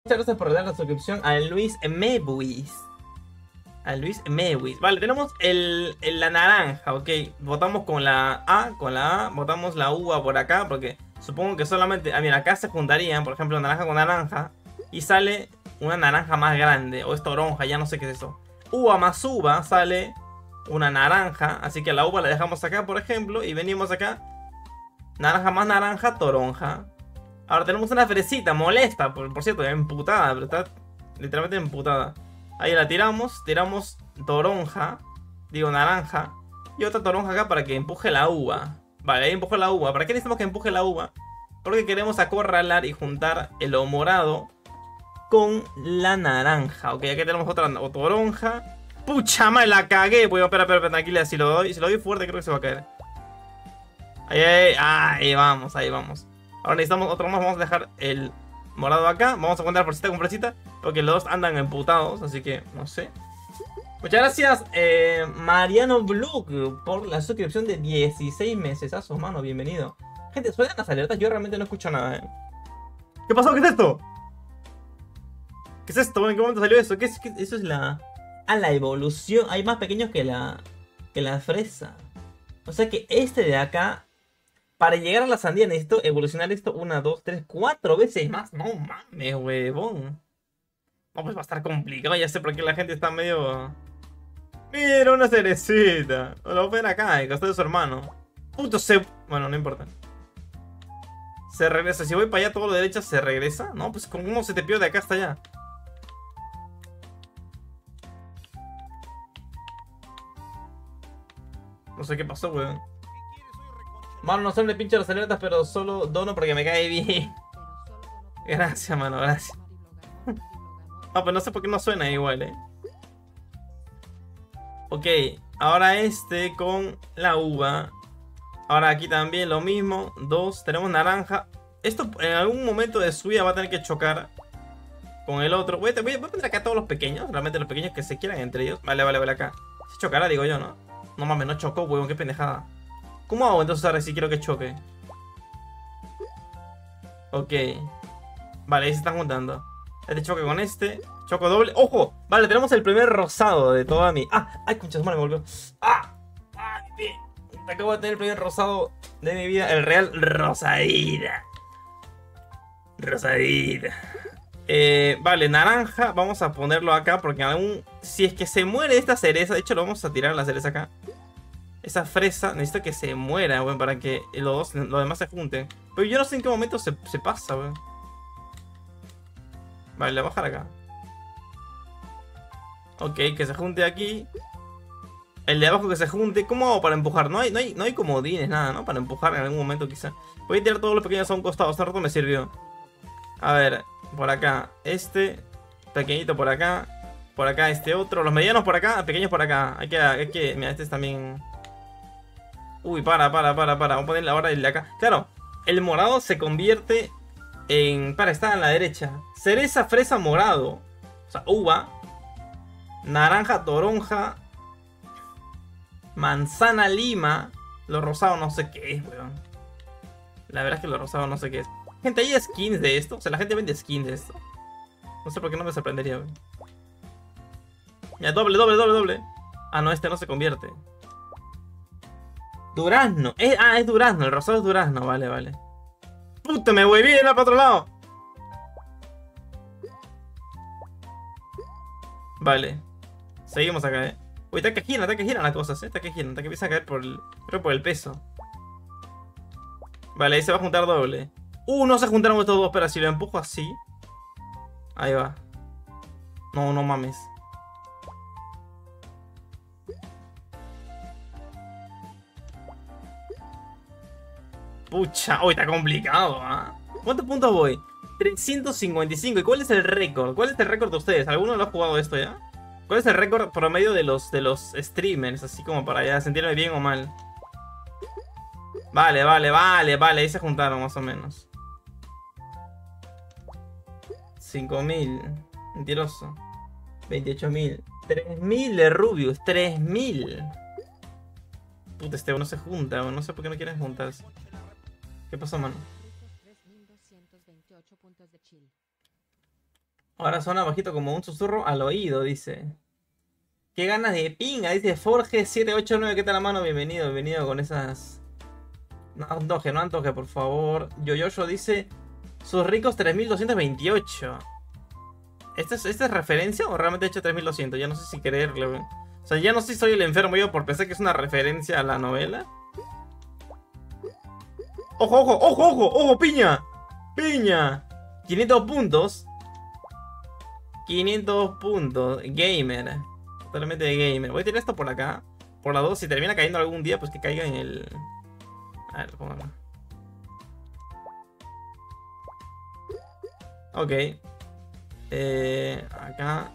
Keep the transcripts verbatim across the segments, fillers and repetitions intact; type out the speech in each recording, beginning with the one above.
Muchas gracias por dar la suscripción a Luis Mewis. A Luis Mewis. Vale, tenemos el, el- la naranja, ok. Votamos con la A, con la A. Votamos la uva por acá, porque supongo que solamente... Ah, mira, acá se juntarían, por ejemplo, naranja con naranja. Y sale una naranja más grande. O es toronja, ya no sé qué es eso. Uva más uva sale una naranja. Así que la uva la dejamos acá, por ejemplo. Y venimos acá. Naranja más naranja, toronja. Ahora tenemos una fresita molesta, por, por cierto, emputada, pero está literalmente emputada. Ahí la tiramos, tiramos toronja, digo naranja, y otra toronja acá para que empuje la uva. Vale, ahí empujó la uva. ¿Para qué necesitamos que empuje la uva? Porque queremos acorralar y juntar el morado con la naranja. Ok, aquí tenemos otra toronja. Pucha madre, la cagué. Voy a espera, espera, espera, tranquila, si lo doy, si lo doy fuerte creo que se va a caer. Ahí, ahí, ahí vamos, ahí vamos. Ahora necesitamos otro más, vamos a dejar el morado acá. Vamos a contar fresita con fresita, porque los dos andan emputados, así que no sé. Muchas gracias, eh, Mariano Blue, por la suscripción de dieciséis meses. A su mano, bienvenido. Gente, suenan las alertas, yo realmente no escucho nada, ¿eh? ¿Qué pasó? ¿Qué es esto? ¿Qué es esto? ¿En qué momento salió eso? ¿Qué es? ¿Qué? Eso es la... Ah, la evolución. Hay más pequeños que la... que la fresa. O sea que este de acá... Para llegar a la sandía necesito evolucionar esto una, dos, tres, cuatro veces más. No mames, huevón. No, pues va a estar complicado. Ya sé por qué la gente está medio... Mira, una cerecita. Lo ven acá, el costado de su hermano. Puto se... Bueno, no importa. Se regresa. Si voy para allá todo lo derecha, ¿se regresa? No, pues ¿cómo se te pierde de acá hasta allá? No sé qué pasó, weón. Mano, no son de pinche las alertas, pero solo dono porque me cae bien. Gracias, mano, gracias. No, pero no sé por qué no suena igual, eh. Ok, ahora este con la uva. Ahora aquí también lo mismo. Dos, tenemos naranja. Esto en algún momento de su vida va a tener que chocar con el otro. Voy a, voy a poner acá todos los pequeños. Realmente los pequeños que se quieran entre ellos. Vale, vale, vale acá. Se chocará, digo yo, ¿no? No mames, no chocó, huevón, qué pendejada. ¿Cómo hago entonces ahora si quiero que choque? Ok. Vale, ahí se están juntando. Este choque con este. Choco doble. ¡Ojo! Vale, tenemos el primer rosado de toda mi... ¡Ah! ¡Ay, concha su madre, me volvió! ¡Ah! ¡Ah! Bien. Acabo de tener el primer rosado de mi vida. El real rosadita. Rosadita. Eh, vale, naranja. Vamos a ponerlo acá porque aún... Si es que se muere esta cereza... De hecho, lo vamos a tirar la cereza acá. Esa fresa, necesito que se muera, weón, para que los, los demás se junten. Pero yo no sé en qué momento se, se pasa, weón. Vale, le voy a bajar acá. Ok, que se junte aquí. El de abajo que se junte. ¿Cómo hago para empujar? No hay, no hay, no hay comodines, nada, ¿no? Para empujar en algún momento quizá. Voy a tirar todos los pequeños a un costado. Hace rato me sirvió. A ver, por acá. Este. Pequeñito por acá. Por acá este otro. Los medianos por acá. Pequeños por acá. Hay que... Hay que mira, este es también... Uy, para, para, para, para. Vamos a ponerle ahora el de acá. Claro, el morado se convierte en... Para, está a la derecha. Cereza, fresa, morado. O sea, uva. Naranja, toronja. Manzana, lima. Lo rosado no sé qué es, weón. La verdad es que lo rosado no sé qué es. Gente, ¿hay skins de esto? O sea, la gente vende skins de esto. No sé por qué no me sorprendería, weón. Ya, doble, doble, doble, doble. Ah, no, este no se convierte. Durazno. Eh, ah, es durazno. El rosado es durazno. Vale, vale. Puta, me voy bien para otro lado. Vale. Seguimos acá, eh. Uy, está que giran, está que giran las cosas, eh. Está que giran, está que empiezan a caer por el... Creo por el peso. Vale, ahí se va a juntar doble. Uh, no se juntaron estos dos, pero si lo empujo así. Ahí va. No, no mames. Pucha, hoy está complicado, ¿ah? ¿eh? ¿Cuántos puntos voy? trescientos cincuenta y cinco. ¿Y cuál es el récord? ¿Cuál es el récord de ustedes? ¿Alguno lo ha jugado esto ya? ¿Cuál es el récord promedio de los, de los streamers? Así como para ya sentirme bien o mal. Vale, vale, vale, vale. Ahí se juntaron más o menos. cinco mil. Mentiroso. veintiocho mil. tres mil de Rubius. tres mil. Puta, este no se junta. No sé por qué no quieren juntarse. ¿Qué pasó, mano? Ahora suena bajito como un susurro al oído, dice. Qué ganas de pinga, dice Forge siete ocho nueve. ¿Qué tal, la mano? Bienvenido, bienvenido con esas... No antoje, no antoje, por favor. Yoyoyo dice... Sus ricos tres mil doscientos veintiocho. ¿Esta es, ¿Esta es referencia o realmente he hecho tres mil doscientos? Ya no sé si creerle, güey. O sea, ya no sé si soy el enfermo yo por pensar que es una referencia a la novela. ¡Ojo, ojo, ojo, ojo! ¡Ojo, piña! ¡Piña! quinientos puntos. quinientos puntos. Gamer. Totalmente de gamer. Voy a tirar esto por acá. Por la dos. Si termina cayendo algún día, pues que caiga en el... A ver, póngalo. Ok. Eh, acá.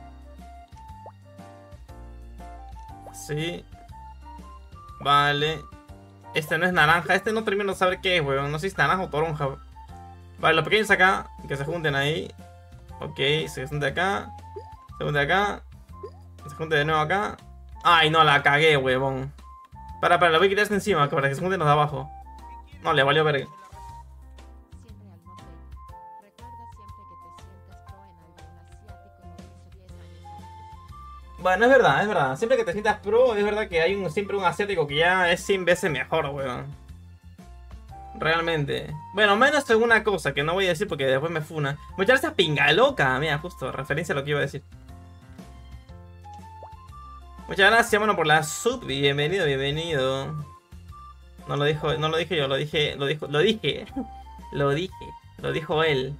Sí. Vale. Este no es naranja. Este no termino de saber qué es, weón. No sé si es naranja o toronja. Vale, los pequeños acá. Que se junten ahí. Ok, se junte acá. Se junte acá. Se junte de nuevo acá. Ay, no, la cagué, huevón. Para, para, la voy a quitar esta encima para que se junten los de abajo. No, le valió verga. Bueno, es verdad, es verdad. Siempre que te sientas pro, es verdad que hay un, siempre un asiático que ya es cien veces mejor, weón. Realmente. Bueno, menos en una cosa que no voy a decir porque después me funa. Muchas gracias, pinga loca. Mira, justo, referencia a lo que iba a decir. Muchas gracias, bueno, por la sub. Bienvenido, bienvenido. No lo dijo, no lo dije yo, lo dije, lo dijo, lo dije. Lo dije, lo dijo él.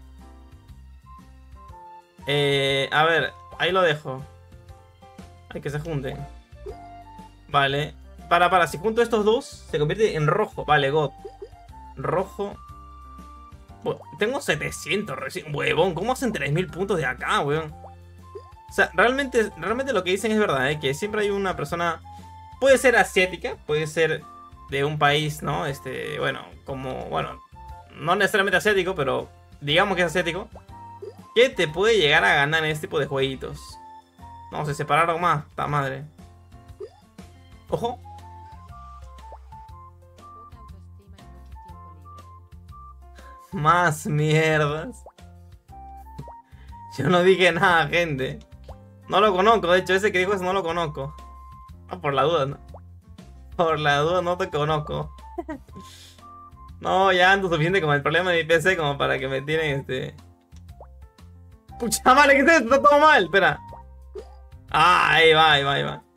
Eh, a ver, ahí lo dejo. Hay que se junten. Vale. Para, para, si junto estos dos, se convierte en rojo. Vale, God. Rojo. Bueno, tengo setecientos recién. Huevón, ¿cómo hacen tres mil puntos de acá, weón? O sea, realmente, realmente lo que dicen es verdad, ¿eh? Que siempre hay una persona... Puede ser asiática, puede ser de un país, ¿no? Este, bueno, como... Bueno, no necesariamente asiático, pero digamos que es asiático. Que te puede llegar a ganar en este tipo de jueguitos. No, se separaron más, esta madre. Ojo. Más mierdas. Yo no dije nada, gente. No lo conozco, de hecho, ese que dijo eso no lo conozco. No, por la duda, no. Por la duda no te conozco. No, ya ando suficiente con el problema de mi P C como para que me tiren este... Pucha madre, ¿qué es esto? Está todo mal, espera. Ah, ahí va, ahí va, ahí va.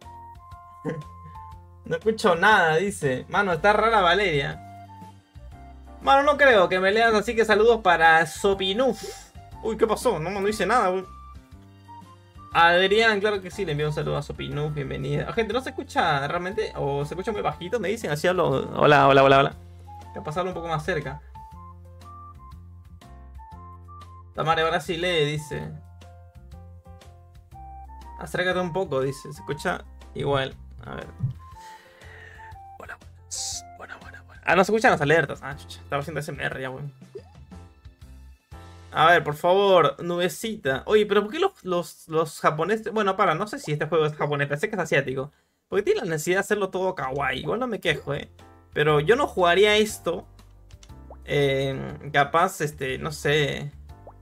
No escucho nada, dice. Mano, está rara Valeria. Mano, no creo que me leas, así que saludos para Sopinuf. Uy, ¿qué pasó? No, no hice nada, uy. Adrián, claro que sí, le envío un saludo a Sopinuf, bienvenida. Gente, ¿no se escucha realmente? ¿O se escucha muy bajito? Me dicen así hablo. Hola, hola, hola, hola. Voy a pasarlo un poco más cerca. Tamare, ahora sí lee, dice. Acércate un poco, dice. Se escucha igual. A ver. Hola, buenas. Buena, buena, buena. Ah, no se escuchan las alertas. Ah, chucha. Estaba haciendo S M R ya, weón. A ver, por favor, nubecita. Oye, pero ¿por qué los, los, los japoneses... Bueno, para, no sé si este juego es japonés, pensé que es asiático. Porque tiene la necesidad de hacerlo todo kawaii. Igual no me quejo, eh. Pero yo no jugaría esto. Eh, capaz, este, no sé...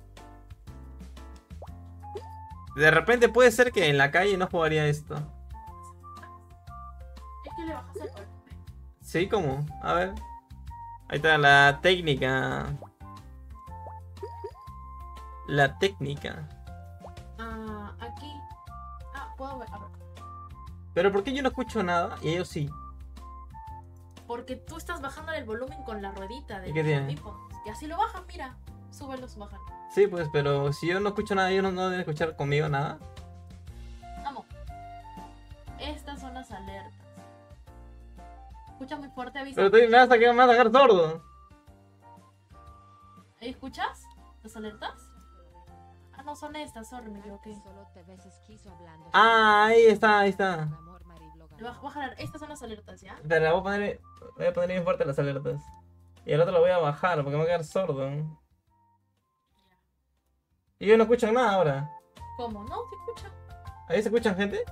De repente puede ser que en la calle no jugaría esto. Es que le bajas el volumen. ¿Sí? ¿Cómo? A ver. Ahí está la técnica. La técnica. Ah, aquí. Ah, puedo ver. A ver. Pero ¿por qué yo no escucho nada y ellos sí? Porque tú estás bajando el volumen con la ruedita de ¿Y qué tiene? tipo. Y así lo bajan, mira. Súbelos, bajan. Sí, pues, pero si yo no escucho nada, ellos no, no deben escuchar conmigo nada. Vamos. Estas son las alertas. Escucha muy fuerte, avisa. Pero tú me vas a, me vas a dejar sordo. ¿Ahí escuchas? ¿Las alertas? Ah, no, son estas, sorry, me equivoqué. Ah, ahí está, ahí está. Baja, baja, estas son las alertas, ¿ya? Espera, voy a poner, voy a poner bien fuerte las alertas. Y el otro lo voy a bajar porque me voy a quedar sordo. Y yo no escucho nada ahora. ¿Cómo? No, se escucha. ¿Ahí se escuchan gente?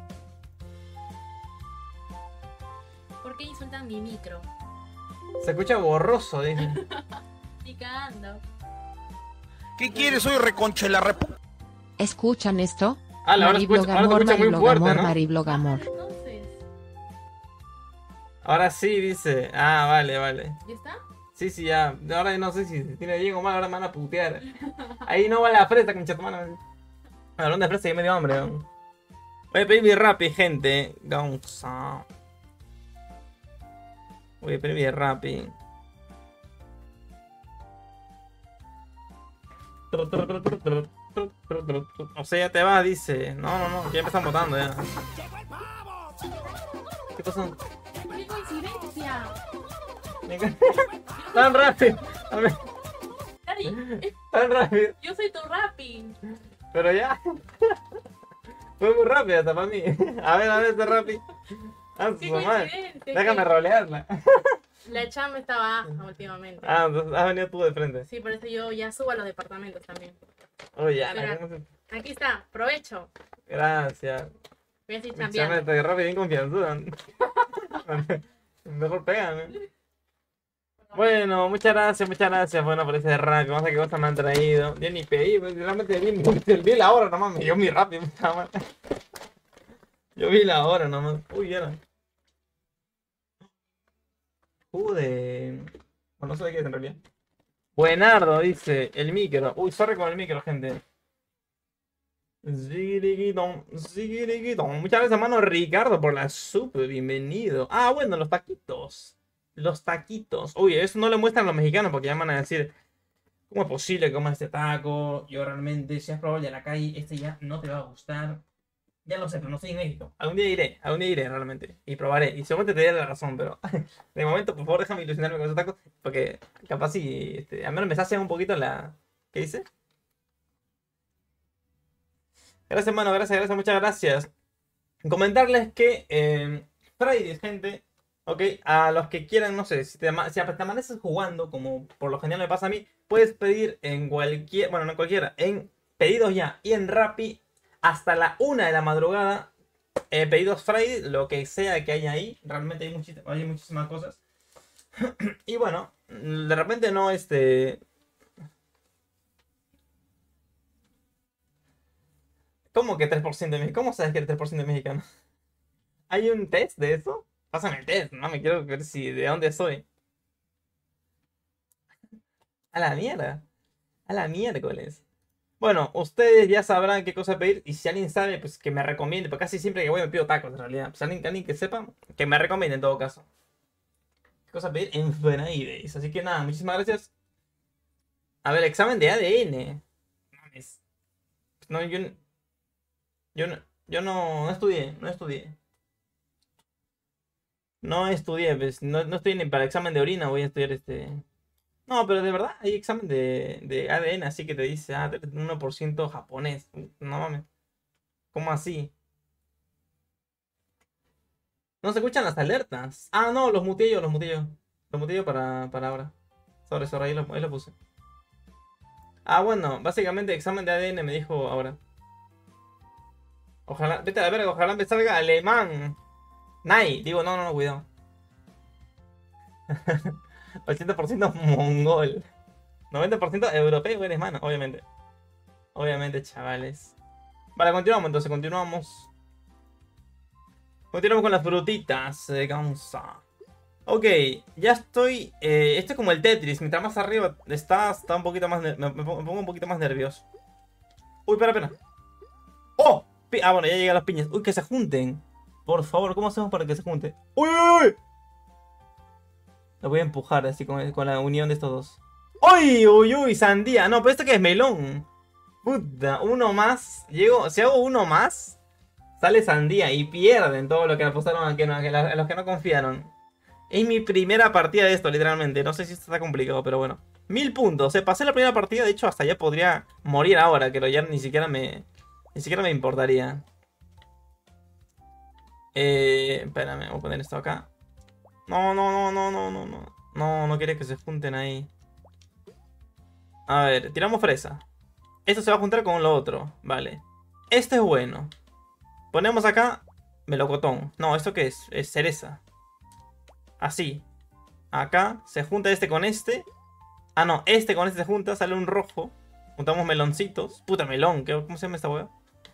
¿Por qué insultan mi micro? Se escucha borroso, dije. Ni cagando. ¿Qué quieres? Soy reconche la repu... ¿Escuchan esto? Ah, la ahora escucha, ahora te escucha muy fuerte, ¿no? Mariblogamor. Entonces, Ahora sí, dice. Ah, vale, vale. ¿ya está? Sí, sí, ya. Ahora no sé si tiene bien o mal, ahora me van a putear. Ahí no va la fresa, concha tu mano. Hablando de fresa, ya me dio hambre, ¿no? Voy a pedir mi Rappi, gente. Gonza. Voy a pedir mi Rappi. O sea, ya te vas, dice. No, no, no, ya empiezan votando ya. ¿Qué pasó? ¡Qué coincidencia! Tan rápido. Dari, Tan rápido. yo soy tu Rappi. Pero ya. Fue muy rápido hasta para mí. A ver, a ver este Rappi. Ah, ¡Qué su madre. coincidencia! Déjame rolearla. La chamba está baja últimamente. Ah, entonces has venido tú de frente. Sí, por eso yo ya subo a los departamentos también. Oye, Espera. Ana, ¿cómo se- Aquí está, provecho. Gracias. Voy a seguir Chame, chambeando. te Rappi bien confianzuda. Mejor pégame. Bueno, muchas gracias, muchas gracias. Bueno, por ese Rappi. Vamos a ver qué cosas me han traído. Yo ni pedí, pues, realmente vi, vi la hora nomás. Me dio mi Rappi. Nada más. Yo vi la hora nomás. Uy, era. Jugo de. Bueno, no sé de qué es en realidad. Buenardo, dice. El micro. Uy, sorry con el micro, gente. Zigiriguidón, zigiriguidón. Muchas gracias, hermano Ricardo, por la sub. Bienvenido. Ah, bueno, los taquitos. Los taquitos. Uy, eso no le muestran a los mexicanos porque ya van a decir: ¿cómo es posible que comas este taco? Yo realmente, si has probado el de la calle, este ya no te va a gustar. Ya lo sé, pero no estoy en México. Algún día iré, algún día iré realmente. Y probaré. Y seguramente te daré la razón, pero de momento, por favor, déjame ilusionarme con esos tacos. Porque capaz si, este, al menos me sacian un poquito la. ¿Qué dice? Gracias, hermano, gracias, gracias, muchas gracias. Comentarles que eh, Fridays, gente, ok, a los que quieran, no sé, si te, ama- si te amaneces jugando, como por lo general me pasa a mí, puedes pedir en cualquier, bueno, no en cualquiera, en Pedidos Ya y en Rappi hasta la una de la madrugada, eh, pedidos Friday, lo que sea que haya ahí, realmente hay, muchis- hay muchísimas cosas. Y bueno, de repente no, este... ¿Cómo que tres por ciento de México? ¿Cómo sabes que eres tres por ciento de mexicano? ¿Hay un test de eso? Pásame el test, no me quiero ver si de dónde soy. A la mierda. A la miércoles. Bueno, ustedes ya sabrán qué cosa pedir. Y si alguien sabe, pues que me recomiende. Porque casi siempre que voy me pido tacos, en realidad. Pues alguien, alguien que sepa, que me recomiende en todo caso. ¿Qué cosa pedir? En Fridays. Así que nada, muchísimas gracias. A ver, examen de A D N. Mames. No, yo, n- yo, no, yo no, no estudié, no estudié. No estudié, pues, no, no estoy ni para examen de orina, voy a estudiar este. No, pero de verdad hay examen de, de A D N, así que te dice, ah, eres uno por ciento japonés. No mames, ¿cómo así? No se escuchan las alertas. Ah, no, los muteé yo, los muteé yo. Los muteé yo para, para ahora. Sobre, sobre, ahí lo, ahí lo puse. Ah, bueno, básicamente examen de A D N me dijo ahora. Ojalá, vete a la verga, ojalá me salga alemán. Nai, digo, no, no, no, cuidado. ochenta por ciento mongol. noventa por ciento europeo eres, mano, obviamente. Obviamente, chavales. Vale, continuamos entonces, continuamos. Continuamos con las frutitas de Gansa. Ok, ya estoy. Eh, esto es como el Tetris. Mientras más arriba está, está un poquito más. Me, me pongo me pongo un poquito más nervioso. Uy, espera, espera. ¡Oh! Pi- Ah, bueno, ya llegan las piñas. Uy, que se junten. Por favor, ¿cómo hacemos para que se junten? ¡Uy, uy, uy! Lo voy a empujar así con, con la unión de estos dos. ¡Uy, uy, uy! Sandía. No, pero esto que es melón. Puta, uno más. Llego, si hago uno más, sale sandía y pierden todo lo que apostaron a, que no- a que la- a los que no confiaron. Es mi primera partida de esto, literalmente. No sé si esto está complicado, pero bueno. Mil puntos. Eh. Pasé la primera partida, de hecho, hasta ya podría morir ahora, que lo ya ni siquiera me. Ni siquiera me importaría. Eh. Espérame, voy a poner esto acá. No, no, no, no, no, no, no. No, no quiere que se junten ahí. A ver, tiramos fresa. Esto se va a juntar con lo otro. Vale. Este es bueno. Ponemos acá melocotón. No, ¿esto qué es? Es cereza. Así. Acá se junta este con este. Ah, no, este con este se junta, sale un rojo. Juntamos meloncitos. Puta, melón. ¿qué- ¿Cómo se llama esta hueá?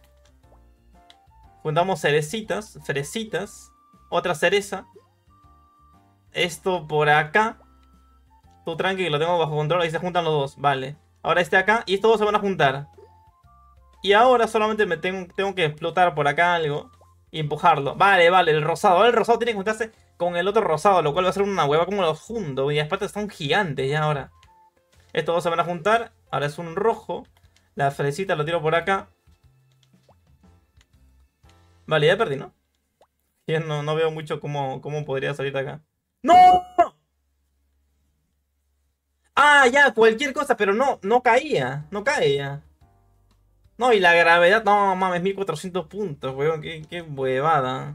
Juntamos cerecitas. Cerecitas. Otra cereza. Esto por acá. Tú tranqui que lo tengo bajo control. Ahí se juntan los dos. Vale. Ahora este acá. Y estos dos se van a juntar. Y ahora solamente me tengo, tengo que explotar por acá algo. Y empujarlo. Vale, vale. El rosado. Ahora el rosado tiene que juntarse con el otro rosado. Lo cual va a ser una hueva como los junto. Y aparte están gigantes ya ahora. Estos dos se van a juntar. Ahora es un rojo. La fresita lo tiro por acá. Vale, ya perdí, ¿no? Ya no, no veo mucho cómo, cómo podría salir de acá. ¡No! Ah, ya, cualquier cosa, pero no, no caía. No caía. No, y la gravedad, no mames, mil cuatrocientos puntos, weón. Qué, qué huevada.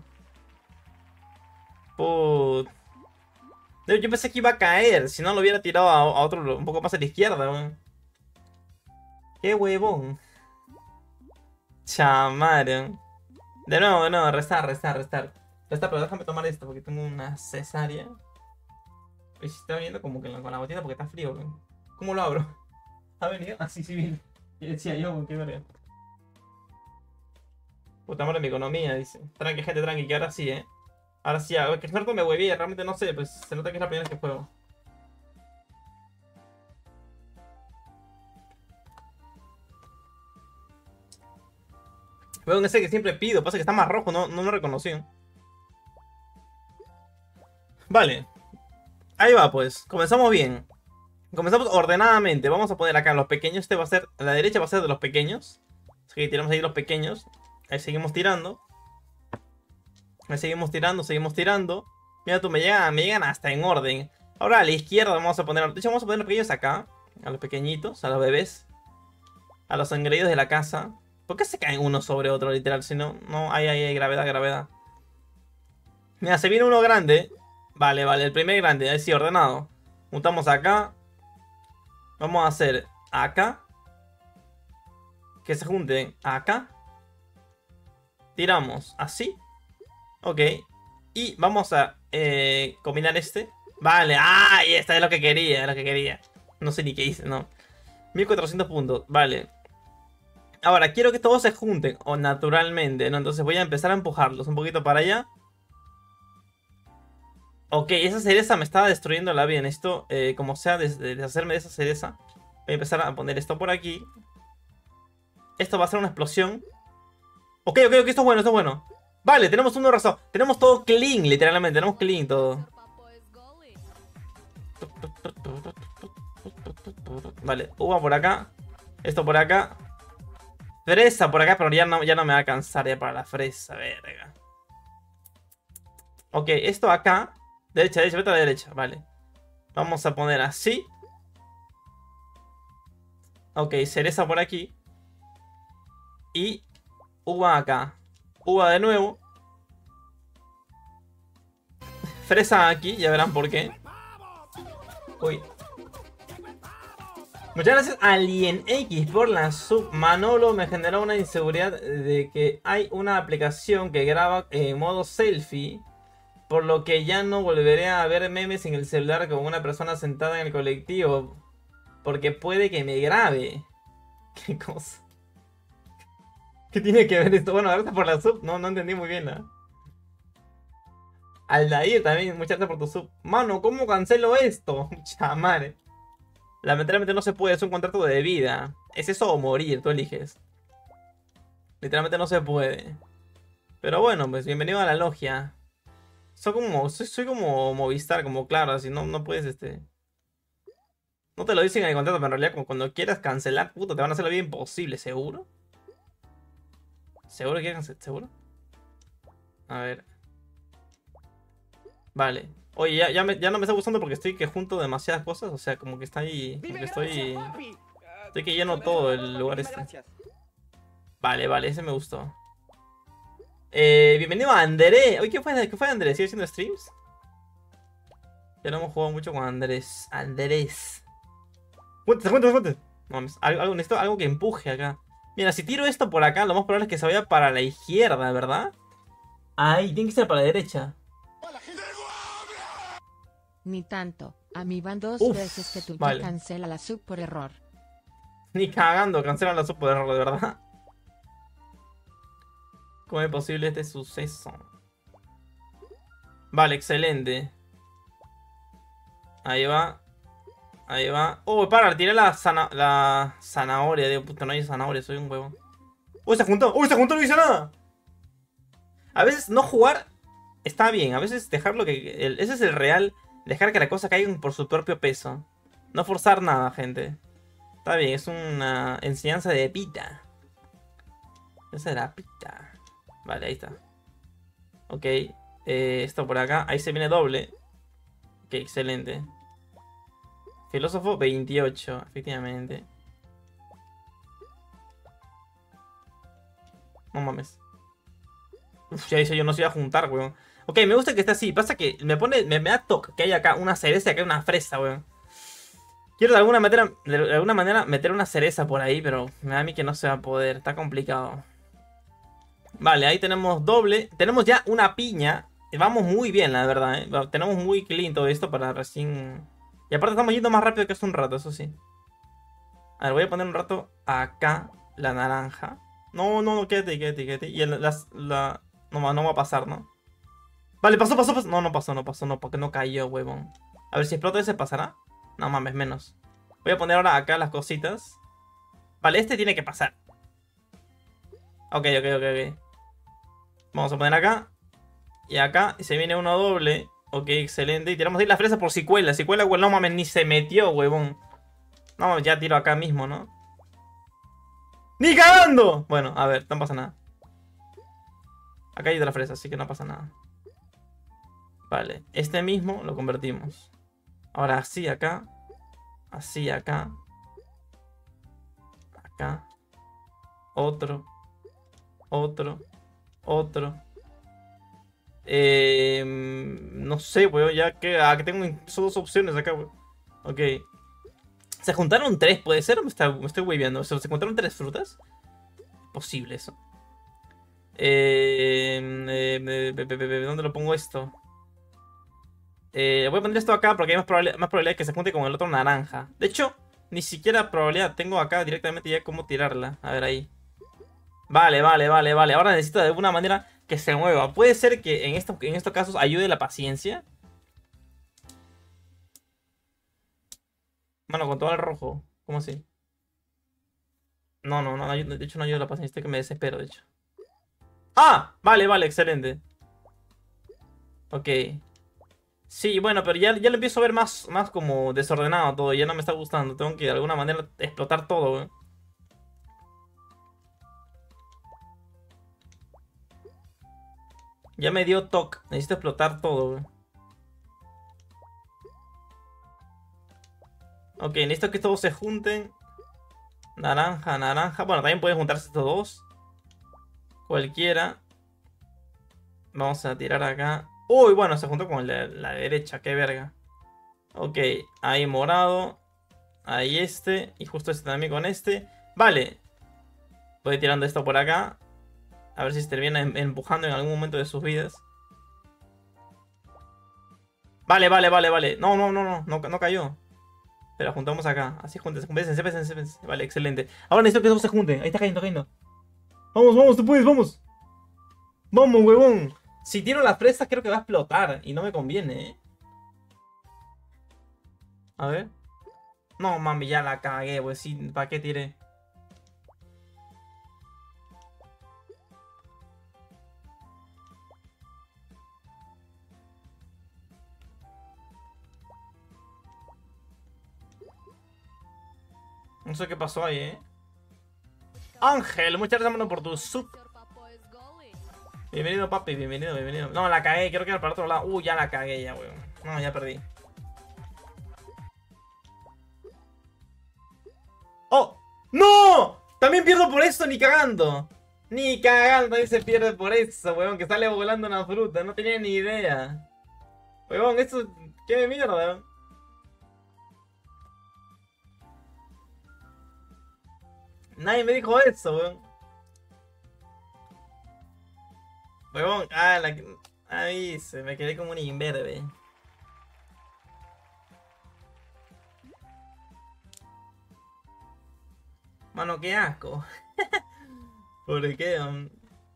Put. Yo yo pensé que iba a caer. Si no lo hubiera tirado a, a otro, un poco más a la izquierda, weón. Qué huevón. Chamaron. De nuevo, de nuevo, restar, restar, restar. Restar, pero déjame tomar esto porque tengo una cesárea. Y se está viendo como que con la botita porque está frío, weón. ¿Cómo lo abro? ¿Ha venido? Ah, sí, sí, viene. Y decía yo, qué verga. Puta madre, mi economía, dice. Tranqui, gente, tranqui, que ahora sí, eh. Ahora sí, a ver, que suerte me hueví, realmente no sé, pues se nota que es la primera vez que juego. Weón, ese que siempre pido, pasa que está más rojo, no, no lo reconocí. Vale. Ahí va, pues. Comenzamos bien. Comenzamos ordenadamente. Vamos a poner acá los pequeños. Este va a ser, a la derecha va a ser de los pequeños. Así que tiramos ahí los pequeños. Ahí seguimos tirando. Ahí seguimos tirando, seguimos tirando. Mira tú, me llegan, me llegan hasta en orden. Ahora a la izquierda vamos a poner, de hecho vamos a poner los pequeños acá. A los pequeñitos, a los bebés. A los engreídos de la casa. ¿Por qué se caen uno sobre otro, literal? Si no, no, hay, hay, hay, gravedad, gravedad. Mira, se viene uno grande. Vale, vale, el primer grande, ahí sí, ordenado. Juntamos acá. Vamos a hacer acá. Que se junten acá. Tiramos así. Ok. Y vamos a eh, combinar este. Vale, ah, y esta es lo que quería, es lo que quería. No sé ni qué hice, no. mil cuatrocientos puntos, vale. Ahora, quiero que todos se junten, o naturalmente, ¿no? Entonces voy a empezar a empujarlos un poquito para allá. Ok, esa cereza me estaba destruyendo la vida. Necesito, eh, como sea, des deshacerme de esa cereza. Voy a empezar a poner esto por aquí. Esto va a ser una explosión. Ok, ok, ok, esto es bueno, esto es bueno. Vale, tenemos uno razón. Tenemos todo clean, literalmente. Tenemos clean todo. Vale, uva por acá. Esto por acá. Fresa por acá, pero ya no, ya no me va a alcanzar ya para la fresa, verga. Ok, esto acá. Derecha, derecha, vete a la derecha, vale. Vamos a poner así. Ok, cereza por aquí. Y uva acá. Uva de nuevo. Fresa aquí, ya verán por qué. Uy. Muchas gracias Alien X por la sub. Manolo me generó una inseguridad de que hay una aplicación que graba en modo selfie. Por lo que ya no volveré a ver memes en el celular con una persona sentada en el colectivo. Porque puede que me grabe. ¿Qué cosa? ¿Qué tiene que ver esto? Bueno, gracias por la sub. No, no entendí muy bien, ¿no? Aldair también, muchas gracias por tu sub. Mano, ¿cómo cancelo esto? Chamare. Lamentablemente no se puede, es un contrato de vida. Es eso o morir, tú eliges. Literalmente no se puede. Pero bueno, pues bienvenido a la logia. Soy como, soy, soy como Movistar, como claro, así no, no puedes este... No te lo dicen en el contrato, pero en realidad como cuando quieras cancelar, puta, te van a hacer la vida imposible, ¿seguro? ¿Seguro que quieres cancelar? ¿Seguro? A ver. Vale. Oye, ya, ya, me- ya no me está gustando porque estoy que junto demasiadas cosas. O sea, como que está ahí. Como que estoy. Estoy que lleno todo el lugar este. Vale, vale, ese me gustó. Eh, bienvenido a André. Oye, ¿qué fue, ¿qué fue Andrés? ¿Sigue haciendo streams? Ya no hemos jugado mucho con Andrés. Andrés. Cuéntate, cuéntate, cuéntate. No mames, algo, algo, necesito algo que empuje acá. Mira, si tiro esto por acá, lo más probable es que se vaya para la izquierda, ¿verdad? Ahí, tiene que ser para la derecha. Ni tanto. A mí van dos Uf, veces que tú vale. cancela la sub por error. Ni cagando, cancelan la sopa de error, de verdad. ¿Cómo es posible este suceso? Vale, excelente. Ahí va. Ahí va. Oh, para, tiré la, zana la zanahoria. Digo, puta, no hay zanahoria, soy un huevo. ¡Uy, se juntó! ¡Uy, se juntó! No hizo nada. A veces no jugar está bien. A veces dejarlo que... El, ese es el real. Dejar que las cosas caigan por su propio peso. No forzar nada, gente. Está bien, es una enseñanza de pita. Esa era pita. Vale, ahí está. Ok. Eh, esto por acá. Ahí se viene doble. Ok, excelente. Filósofo veintiocho, efectivamente. No mames. Uf, ya hice yo, no se iba a juntar, weón. Ok, me gusta que esté así. Pasa que me pone. Me, me da toque que hay acá una cereza y acá una fresa, weón. Quiero de alguna manera. De alguna manera meter una cereza por ahí, pero me da a mí que no se va a poder. Está complicado. Vale, ahí tenemos doble. Tenemos ya una piña. Vamos muy bien, la verdad, ¿eh? Tenemos muy clean todo esto para recién. Y aparte estamos yendo más rápido que hace un rato, eso sí. A ver, voy a poner un rato acá la naranja. No, no, no, quédate, quédate, quédate. Y el, las, la... No, va- no va a pasar, ¿no? Vale, pasó, pasó, pasó. No, no pasó, no pasó, no, porque no cayó, huevón. A ver, si explota ese pasará. No mames, menos. Voy a poner ahora acá las cositas. Vale, este tiene que pasar. Ok, ok, ok, ok. Vamos a poner acá. Y acá, y se viene uno doble. Ok, excelente. Y tiramos ahí la fresa por si cuela. Si cuela, no mames, ni se metió, huevón. No, ya tiro acá mismo, ¿no? ¡Ni cagando! Bueno, a ver, no pasa nada. Acá hay otra fresa, así que no pasa nada. Vale, este mismo lo convertimos. Ahora así acá. Así acá. Acá. Otro. Otro. Otro. Eh, no sé, weón, ya que, ah, que tengo solo dos opciones acá, weón. Ok. ¿Se juntaron tres? ¿Puede ser? Me, está, me estoy hueveando. ¿Se, ¿Se juntaron tres frutas? Posible eso. Eh, eh, eh, ¿Dónde lo pongo esto? Eh, voy a poner esto acá porque hay más probabilidad, más probabilidad que se junte con el otro naranja. De hecho, ni siquiera probabilidad. Tengo acá directamente ya cómo tirarla. A ver ahí. Vale, vale, vale, vale. Ahora necesito de alguna manera que se mueva. Puede ser que en, esto, en estos casos ayude la paciencia. Bueno, con todo el rojo. ¿Cómo así? No, no, no. ayuda- De hecho, no ayuda la paciencia. Estoy que me desespero, de hecho. ¡Ah! Vale, vale, excelente. Ok. Sí, bueno, pero ya, ya lo empiezo a ver más, más como desordenado todo. Ya no me está gustando. Tengo que de alguna manera explotar todo, weón. Ya me dio toque. Necesito explotar todo, weón. Ok, necesito que todos se junten. Naranja, naranja. Bueno, también pueden juntarse estos dos. Cualquiera. Vamos a tirar acá. Uy, bueno, se juntó con la, la derecha. Qué verga. Ok, ahí morado. Ahí este. Y justo este también con este. Vale. Voy tirando esto por acá. A ver si se termina em- empujando en algún momento de sus vidas. Vale, vale, vale, vale. No, no, no, no. No, no cayó. Pero juntamos acá. Así júntense. Pésense, pésense, pésense. Vale, excelente. Ahora necesito que todos se junten. Ahí está cayendo, cayendo. Vamos, vamos, tú puedes, vamos. Vamos, huevón. Si tiro las fresas creo que va a explotar. Y no me conviene, ¿eh? A ver. No, mami, ya la cagué, pues sí. ¿Para qué tiré? No sé qué pasó ahí, ¿eh? Ángel, muchas gracias, mano, por tu sub. Bienvenido, papi, bienvenido, bienvenido. No, la cagué, quiero que ir para otro lado. Uh, ya la cagué, ya, weón. No, ya perdí. ¡Oh! ¡No! También pierdo por eso, ni cagando. Ni cagando, también se pierde por eso, weón. Que sale volando una fruta. No tenía ni idea. Weón, esto... ¿Qué de mierda, weón? Nadie me dijo eso, weón. Weón, ah, la... Ahí se me quedé como un imberbe. Mano, qué asco. ¿Por qué? um?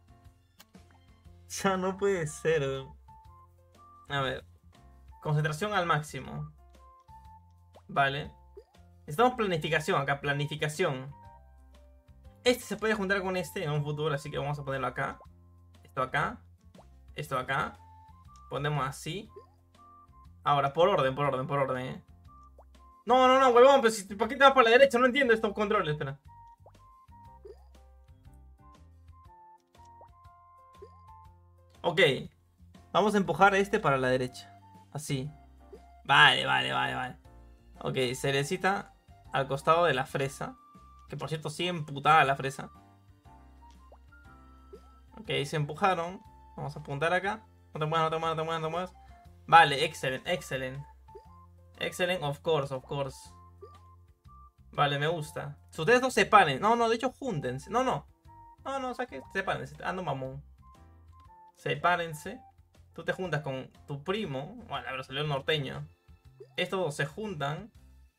Ya no puede ser. um. A ver. Concentración al máximo. Vale. Necesitamos planificación acá, planificación. Este se puede juntar con este en un futuro, así que vamos a ponerlo acá. Esto acá. Esto acá. Ponemos así. Ahora, por orden, por orden, por orden, eh. No, no, no, huevón, pero si, ¿por qué te vas por la derecha? No entiendo estos controles, espera. Ok. Vamos a empujar este para la derecha. Así. Vale, vale, vale, vale. Ok, cerecita al costado de la fresa. Que por cierto sigue emputada la fresa. Ok, se empujaron. Vamos a apuntar acá. No te muevas, no te muevas, no te muevas, no te muevas. Vale, excellent, excellent. Excellent, of course, of course. Vale, me gusta. Si ustedes dos se separen. No, no, de hecho, júntense. No, no. No, no, ¿sabes qué? Sepárense. Ando mamón. Sepárense. Tú te juntas con tu primo. Bueno, pero salió el norteño. Estos dos se juntan.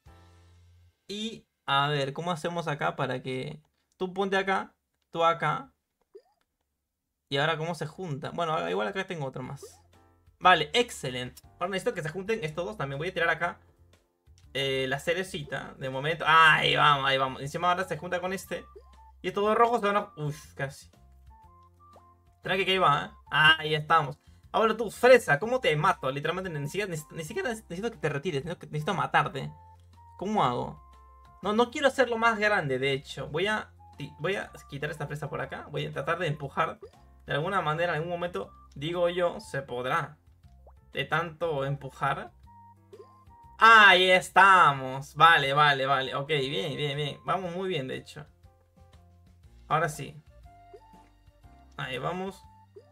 Y a ver, ¿cómo hacemos acá para que... Tú ponte acá, tú acá. Y ahora, ¿cómo se juntan? Bueno, igual acá tengo otro más. Vale, excelente. Ahora necesito que se junten estos dos. También voy a tirar acá eh, la cerecita. De momento. Ah, ahí vamos, ahí vamos. Encima ahora se junta con este. Y estos dos rojos se van a... Uf, casi. Tranqui que ahí va, ¿eh? Ah, ahí estamos. Ahora tú, fresa, ¿cómo te mato? Literalmente ni siquiera, ni, ni siquiera necesito que te retires. Necesito, necesito matarte. ¿Cómo hago? No, no quiero hacerlo más grande, de hecho. Voy a, voy a quitar esta fresa por acá. Voy a tratar de empujar. De alguna manera, en algún momento, digo yo, se podrá. De tanto empujar. Ahí estamos. Vale, vale, vale. Ok, bien, bien, bien. Vamos muy bien, de hecho. Ahora sí. Ahí vamos.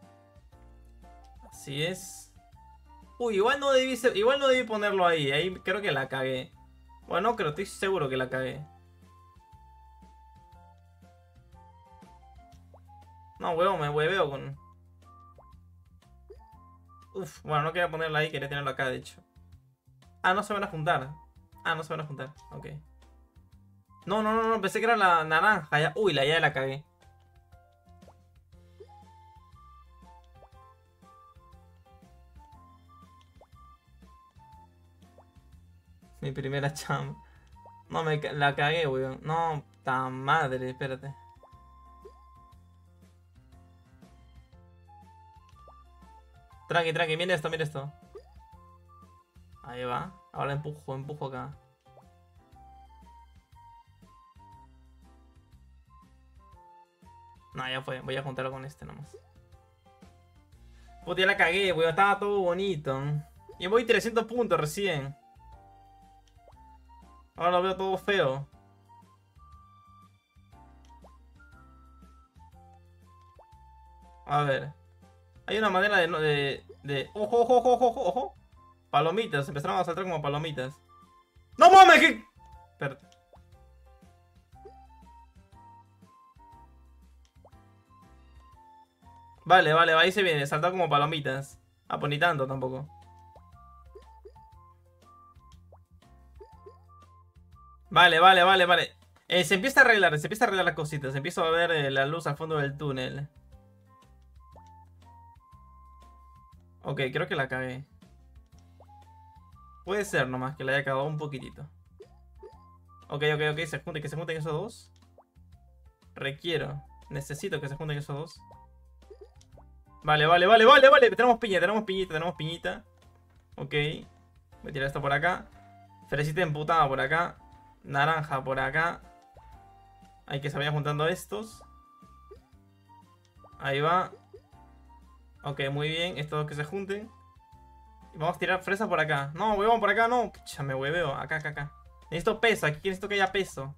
Así es. Uy, igual no debí, igual no debí ponerlo ahí. Ahí creo que la cagué. Bueno, creo, estoy seguro que la cagué. No, huevo, me hueveo con... Uf, bueno, no quería ponerla ahí, quería tenerlo acá, de hecho. Ah, no se van a juntar. Ah, no se van a juntar, ok. No, no, no, no, pensé que era la naranja. Ya. Uy, la ya la cagué. Mi primera chamba. No, me la cagué, weón. No, ta madre, espérate. Tranqui, tranqui, mira esto, mira esto. Ahí va. Ahora empujo, empujo acá. No, ya fue. Voy a juntarlo con este nomás. Puta, ya la cagué, weón. Estaba todo bonito. Y voy trescientos puntos recién. Ahora lo veo todo feo. A ver. Hay una manera de... de, de... ¡Ojo, ojo, ojo, ojo, ojo! Palomitas. Empezaron a saltar como palomitas. ¡No mames! ¿Qué? Espérate. Vale, vale, ahí se viene. Saltar como palomitas. Ah, pues ni tanto tampoco. Vale, vale, vale, vale. Eh, se empieza a arreglar, se empieza a arreglar las cositas. Se empieza a ver eh, la luz al fondo del túnel. Ok, creo que la cagué. Puede ser nomás que la haya cagado un poquitito. Ok, ok, ok, se junten, que se junten esos dos. Requiero, necesito que se junten esos dos. Vale, vale, vale, vale, vale. Tenemos piña, tenemos piñita, tenemos piñita. Ok. Voy a tirar esto por acá. Fresita emputada por acá. Naranja por acá. Hay que se vayan juntando estos. Ahí va. Ok, muy bien. Estos dos que se junten. Y vamos a tirar fresa por acá. No, huevón, por acá no. Pucha, me hueveo. Acá, acá, acá. Necesito peso. Aquí necesito que haya peso.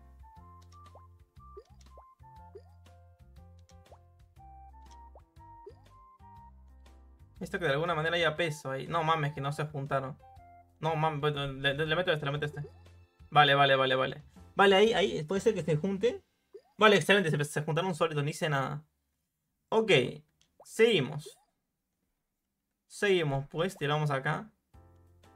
Necesito que de alguna manera haya peso ahí. No mames, que no se juntaron. No mames, le, le, le meto este, le meto este. Vale, vale, vale, vale. Vale, ahí, ahí. Puede ser que se junten. Vale, excelente. Se, se juntaron sólidos, ni hice nada. Ok. Seguimos. Seguimos, pues. Tiramos acá.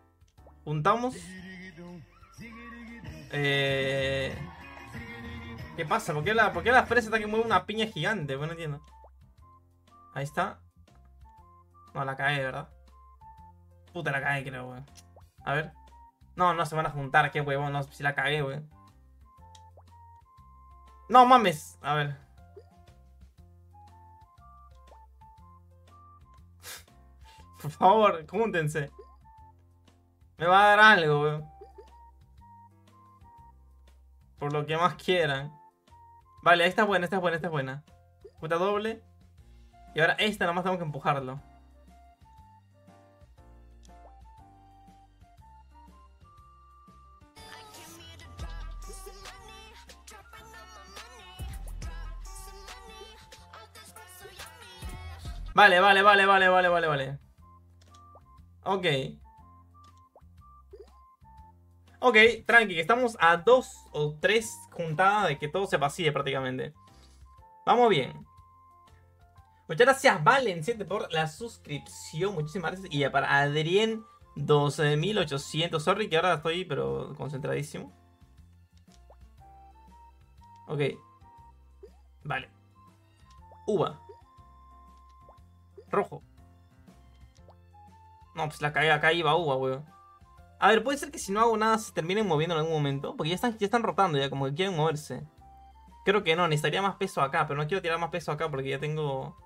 Juntamos. Eh... ¿Qué pasa? ¿Por qué la, por qué la fresa está que mueve una piña gigante? Bueno, no entiendo. Ahí está. No, la cae, ¿verdad? Puta, la cae, creo, weón. A ver. No, no se van a juntar, qué huevón. No, si la cagué, weón. No mames. A ver. Por favor, júntense. Me va a dar algo, weón. Por lo que más quieran. Vale, esta es buena, esta es buena, esta es buena. Puta doble. Y ahora esta nomás tengo que empujarlo. Vale, vale, vale, vale, vale, vale, vale. Ok. Ok, tranqui, que estamos a dos o tres juntadas de que todo se vacíe prácticamente. Vamos bien. Muchas gracias, Valen siete, por la suscripción. Muchísimas gracias. Y para Adrien, doce mil ochocientos. Sorry que ahora estoy, pero concentradísimo. Ok. Vale. Uva. Rojo. No, pues la cagué, acá iba uva, weón. A ver, puede ser que si no hago nada se terminen moviendo en algún momento. Porque ya están, ya están rotando ya, como que quieren moverse. Creo que no, necesitaría más peso acá. Pero no quiero tirar más peso acá porque ya tengo...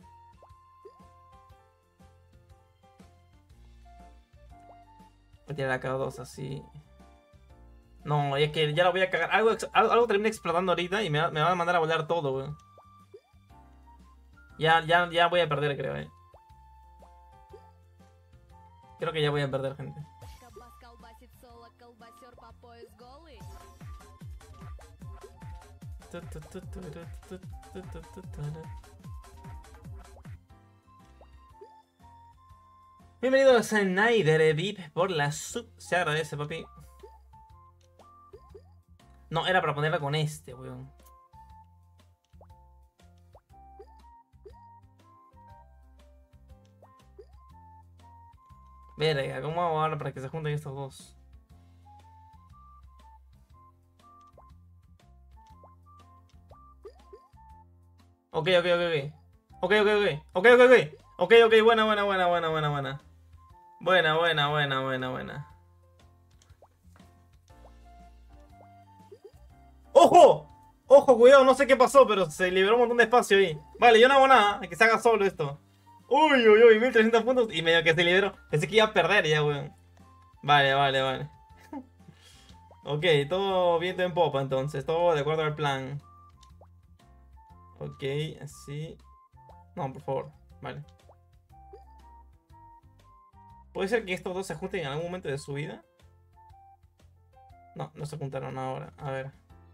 Voy a tirar acá dos así. No, es que ya lo voy a cagar. Algo, algo, algo termina explotando ahorita y me va, me va a mandar a volar todo, weón. Ya, ya, ya voy a perder, creo, eh. Creo que ya voy a perder, gente. Bienvenidos a Nider V I P por la sub. Se agradece, papi. No, era para ponerla con este, weón. Verga, ¿cómo hago ahora para que se junten estos dos? Ok, ok, ok, ok. Ok, ok, ok. Ok, ok, ok. Ok, ok, buena, buena, buena, buena, buena, buena. Buena, buena, buena, buena, buena. ¡Ojo! ¡Ojo, cuidado! No sé qué pasó, pero se liberó un montón de espacio ahí. Vale, yo no hago nada. Que se haga solo esto. Uy, uy, uy, mil trescientos puntos y medio que se liberó. Pensé que iba a perder ya, weón. Vale, vale, vale. Ok, todo viento en popa entonces. Todo de acuerdo al plan. Ok, así. No, por favor. Vale. ¿Puede ser que estos dos se junten en algún momento de su vida? No, no se juntaron ahora. A ver.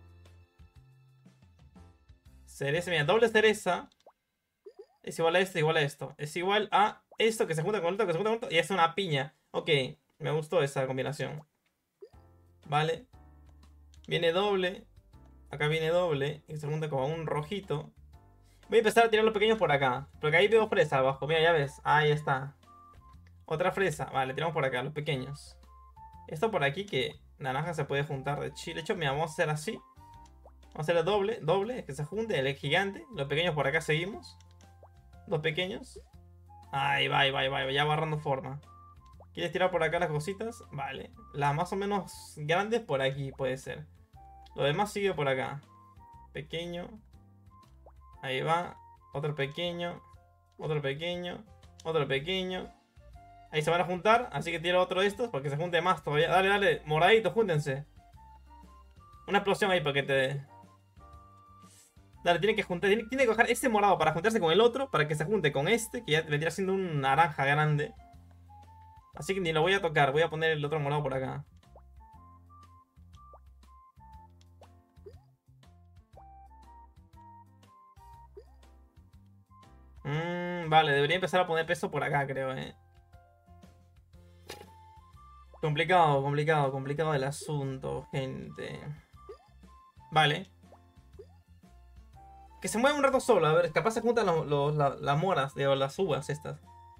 Cereza, mira, doble cereza. Es igual a esto, igual a esto. Es igual a esto que se junta con esto, que se junta con esto. Y es una piña. Ok, me gustó esa combinación. Vale. Viene doble. Acá viene doble. Y se junta con un rojito. Voy a empezar a tirar los pequeños por acá. Porque ahí veo fresa abajo. Mira, ya ves. Ahí está. Otra fresa. Vale, tiramos por acá, los pequeños. Esto por aquí que naranja se puede juntar de chile. De hecho, mira, vamos a hacer así. Vamos a hacer el doble, doble, que se junte, el gigante. Los pequeños por acá seguimos. Dos pequeños. Ahí va, ahí va, ahí va, ya va agarrando forma. ¿Quieres tirar por acá las cositas? Vale. Las más o menos grandes por aquí puede ser. Lo demás sigue por acá. Pequeño. Ahí va. Otro pequeño. Otro pequeño. Otro pequeño. Ahí se van a juntar. Así que tiro otro de estos para que se junte más todavía. Dale, dale. Moradito, júntense. Una explosión ahí para que te... Dale, tiene que juntar, tiene, tiene que coger ese morado para juntarse con el otro, para que se junte con este, que ya vendría siendo un naranja grande. Así que ni lo voy a tocar, voy a poner el otro morado por acá. Mmm, vale, debería empezar a poner peso por acá, creo, eh. Complicado, complicado, complicado el asunto, gente. Vale. Que se mueva un rato solo, a ver, capaz se juntan los, los, la, las moras, digo, las uvas estas.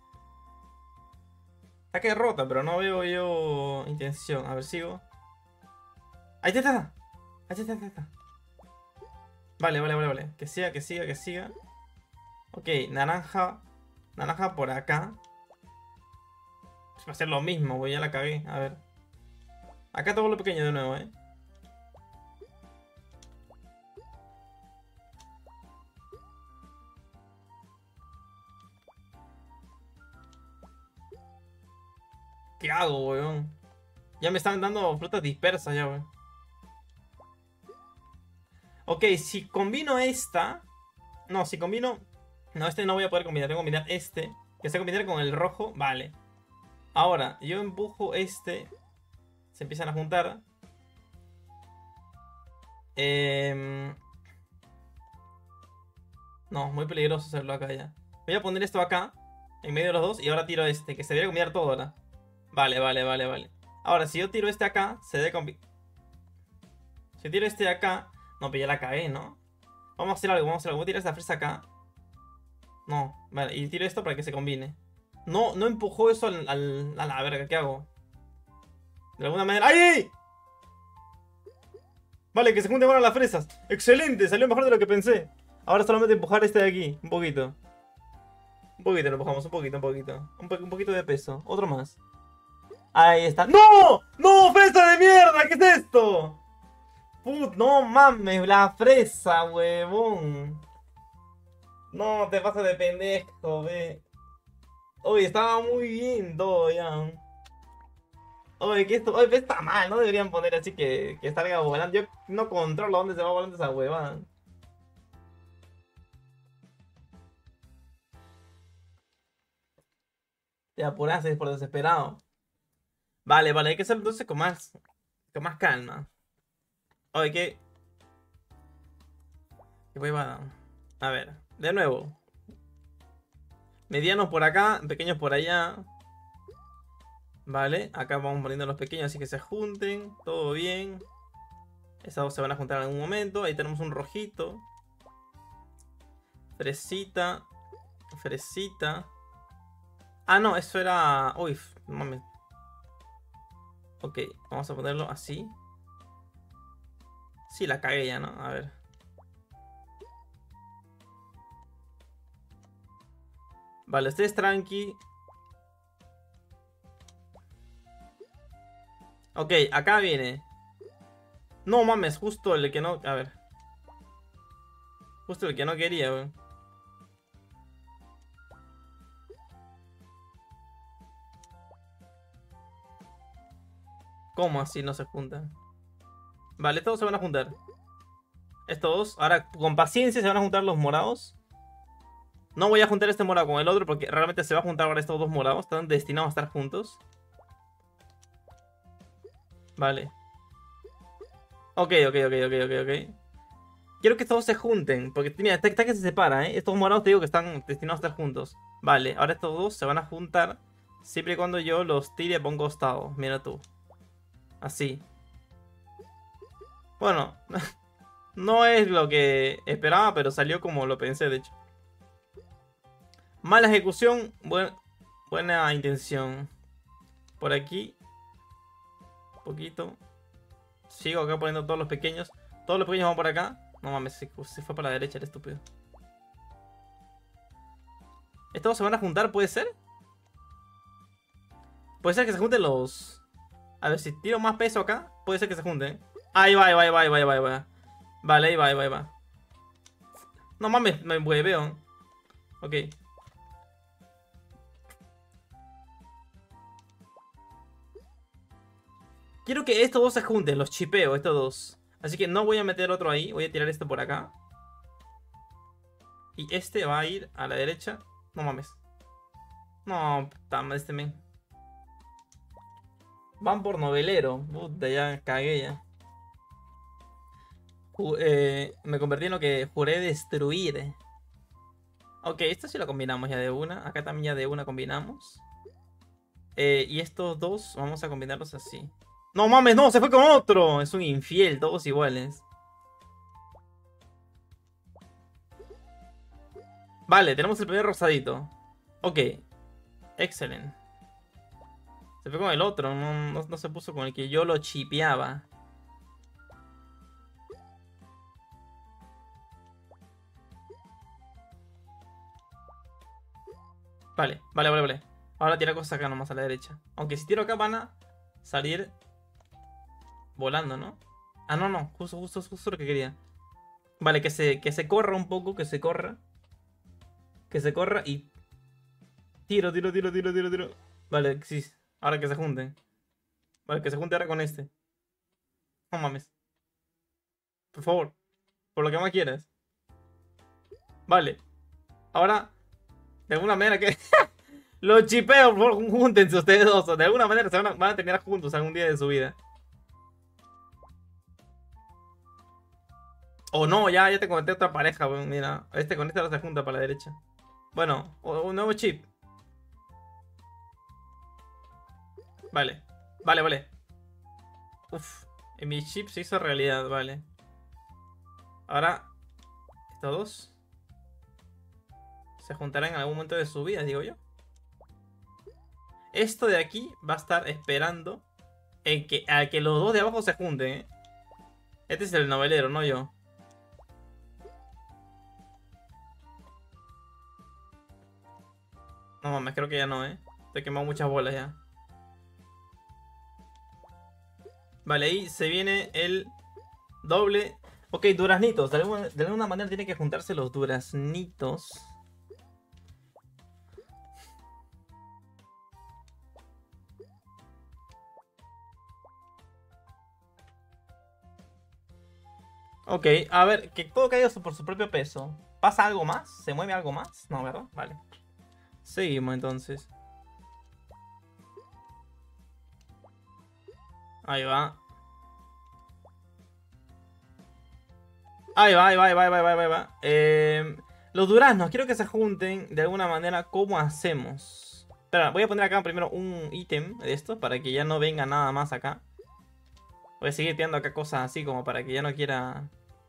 Está que rota, pero no veo yo intención. A ver, sigo. Ahí está, está. Ahí está, está, está. Vale, vale, vale, vale. Que siga, que siga, que siga. Ok, naranja. Naranja por acá. Va a ser lo mismo, güey, ya la cagué. A ver. Acá todo lo pequeño de nuevo, eh. ¿Qué hago, weón? Ya me están dando frutas dispersas ya, weón. Ok, si combino esta... No, si combino... No, este no voy a poder combinar. Tengo que combinar este. Que se combinar con el rojo. Vale. Ahora, yo empujo este. Se empiezan a juntar. Eh... No, muy peligroso hacerlo acá ya. Voy a poner esto acá. En medio de los dos. Y ahora tiro este. Que se debe combinar todo ahora. Vale, vale, vale, vale. Ahora, si yo tiro este acá, se debe combinar. Si tiro este acá... No, pero ya la cagué, ¿no? Vamos a hacer algo, vamos a hacer algo. Voy a tirar esta fresa acá. No, vale, y tiro esto para que se combine. No, no empujó eso al, al, a la verga, ¿qué hago? De alguna manera... ¡Ay, ay! Vale, que se junten ahora las fresas. ¡Excelente! Salió mejor de lo que pensé. Ahora solamente empujar este de aquí, un poquito. Un poquito lo empujamos, un poquito, un poquito. Un, po un poquito de peso, otro más. Ahí está. ¡No! ¡No, fresa de mierda! ¿Qué es esto? Put, no mames, la fresa, huevón. No, te pasas de pendejo, ve. Oye, estaba muy bien todo ya. Oye, que esto, oye, está mal, no deberían poner así que, que salga volando. Yo no controlo dónde se va volando esa huevada. Te apuraste por desesperado. Vale, vale, hay que hacerlo entonces con más, con más calma. Oye, ¿qué? ¿Qué huevada? A ver, de nuevo. Medianos por acá, pequeños por allá. Vale, acá vamos poniendo los pequeños así que se junten. Todo bien. Estos dos se van a juntar en algún momento. Ahí tenemos un rojito. Fresita. Fresita. Ah, no, eso era... Uy, mames. Ok, vamos a ponerlo así. Sí, la cagué ya, ¿no? A ver. Vale, ustedes tranqui. Ok, acá viene. No mames, justo el que no... A ver. Justo el que no quería, wey. ¿Cómo así no se juntan? Vale, todos se van a juntar. Estos dos. Ahora, con paciencia se van a juntar los morados. No voy a juntar este morado con el otro porque realmente se va a juntar ahora estos dos morados. Están destinados a estar juntos. Vale. Ok, ok, ok, ok, ok, ok. Quiero que estos dos se junten. Porque, mira, está, está que se separa, ¿eh? Estos morados te digo que están destinados a estar juntos. Vale, ahora estos dos se van a juntar. Siempre y cuando yo los tire por un costado. Mira tú. Así. Bueno. No es lo que esperaba, pero salió como lo pensé, de hecho. Mala ejecución, buen, buena intención. Por aquí. Un poquito. Sigo acá poniendo todos los pequeños. Todos los pequeños van por acá. No mames, se, se fue para la derecha el estúpido. ¿Estos se van a juntar? ¿Puede ser? Puede ser que se junten los... A ver, si tiro más peso acá, puede ser que se junten. Ahí va, ahí va, ahí va, ahí va, ahí va, ahí va. Vale, ahí va, ahí va, ahí va. No mames, me hueveo. Ok. Quiero que estos dos se junten, los chipeo, estos dos. Así que no voy a meter otro ahí, voy a tirar este por acá. Y este va a ir a la derecha. No mames. No, puta madre, este men. Van por novelero. Puta, ya cagué ya. Ju eh, me convertí en lo que juré destruir. Ok, esto sí lo combinamos ya de una. Acá también ya de una combinamos. Eh, y estos dos vamos a combinarlos así. No mames, no, se fue con otro. Es un infiel, todos iguales. Vale, tenemos el primer rosadito. Ok. Excelente. Se fue con el otro, no, no, no se puso con el que yo lo chipeaba. Vale, vale, vale, vale. Ahora tira cosas acá nomás a la derecha. Aunque si tiro acá van a salir volando, ¿no? Ah, no, no. Justo, justo, justo lo que quería. Vale, que se, que se corra un poco, que se corra. Que se corra y... Tiro, tiro, tiro, tiro, tiro, tiro. Vale, sí. Ahora que se junten. Vale, que se junte ahora con este. No mames. Por favor. Por lo que más quieras. Vale. Ahora, de alguna manera que... Los chipeo, por favor, júntense ustedes dos. De alguna manera se van a, van a terminar juntos algún día de su vida. O no, ya, ya te conecté otra pareja, weón. Mira, este con este ahora se junta para la derecha. Bueno, un nuevo chip. Vale, vale, vale. Uf, en mi chip se hizo realidad, vale. Ahora, estos dos se juntarán en algún momento de su vida, digo yo. Esto de aquí va a estar esperando en que, a que los dos de abajo se junten, ¿eh? Este es el novelero, no yo. No mames, creo que ya no, ¿eh? Te he quemado muchas bolas ya. Vale, ahí se viene el doble. Ok, duraznitos. De alguna, de alguna manera tienen que juntarse los duraznitos. Ok, a ver, que todo caiga por su propio peso. ¿Pasa algo más? ¿Se mueve algo más? No, ¿verdad? Vale. Seguimos entonces. Ahí va. Ahí va, ahí va, ahí va, ahí va, ahí va, ahí va. Eh, los duraznos, quiero que se junten de alguna manera. ¿Cómo hacemos? Espera, voy a poner acá primero un ítem de esto para que ya no venga nada más acá. Voy a seguir tirando acá cosas así como para que ya no quiera...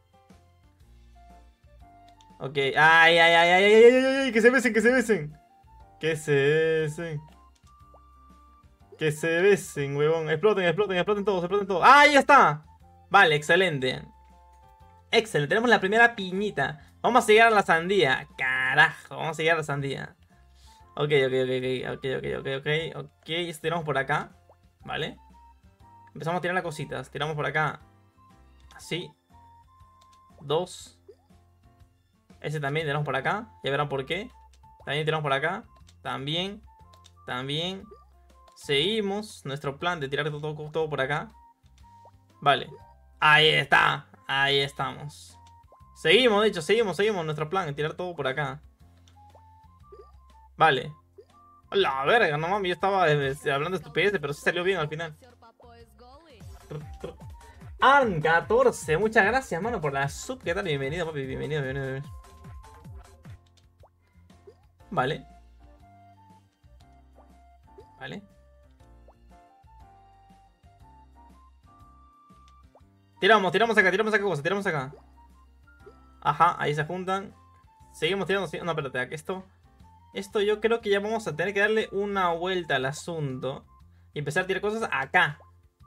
Ok, ay, ay, ay, ay, ay, ay, ay, ay, que se besen, que se besen. Que se besen. Que se besen, huevón. Exploten, exploten, exploten todos, exploten todos. ¡Ah, ya está! Vale, excelente. Excelente, tenemos la primera piñita. Vamos a llegar a la sandía. Carajo, vamos a llegar a la sandía. Ok, ok, ok, ok, ok, ok, ok, ok. Ok, estiramos por acá. Vale. Empezamos a tirar las cositas. Tiramos por acá. Así. Dos. Ese también tiramos por acá. Ya verán por qué. También tiramos por acá. También. También. Seguimos nuestro plan de tirar todo, todo, todo por acá. Vale. Ahí está. Ahí estamos. Seguimos, de hecho, seguimos, seguimos nuestro plan de tirar todo por acá. Vale. La verga, no mames, yo estaba eh, hablando de estupideces, pero sí salió bien al final. Arn catorce, muchas gracias, mano, por la sub. ¿Qué tal? Bienvenido, papi, bienvenido, bienvenido. Vale. Vale. Tiramos, tiramos acá, tiramos acá cosas, tiramos acá. Ajá, ahí se juntan. Seguimos tirando, no, espérate, esto... Esto yo creo que ya vamos a tener que darle una vuelta al asunto. Y empezar a tirar cosas acá.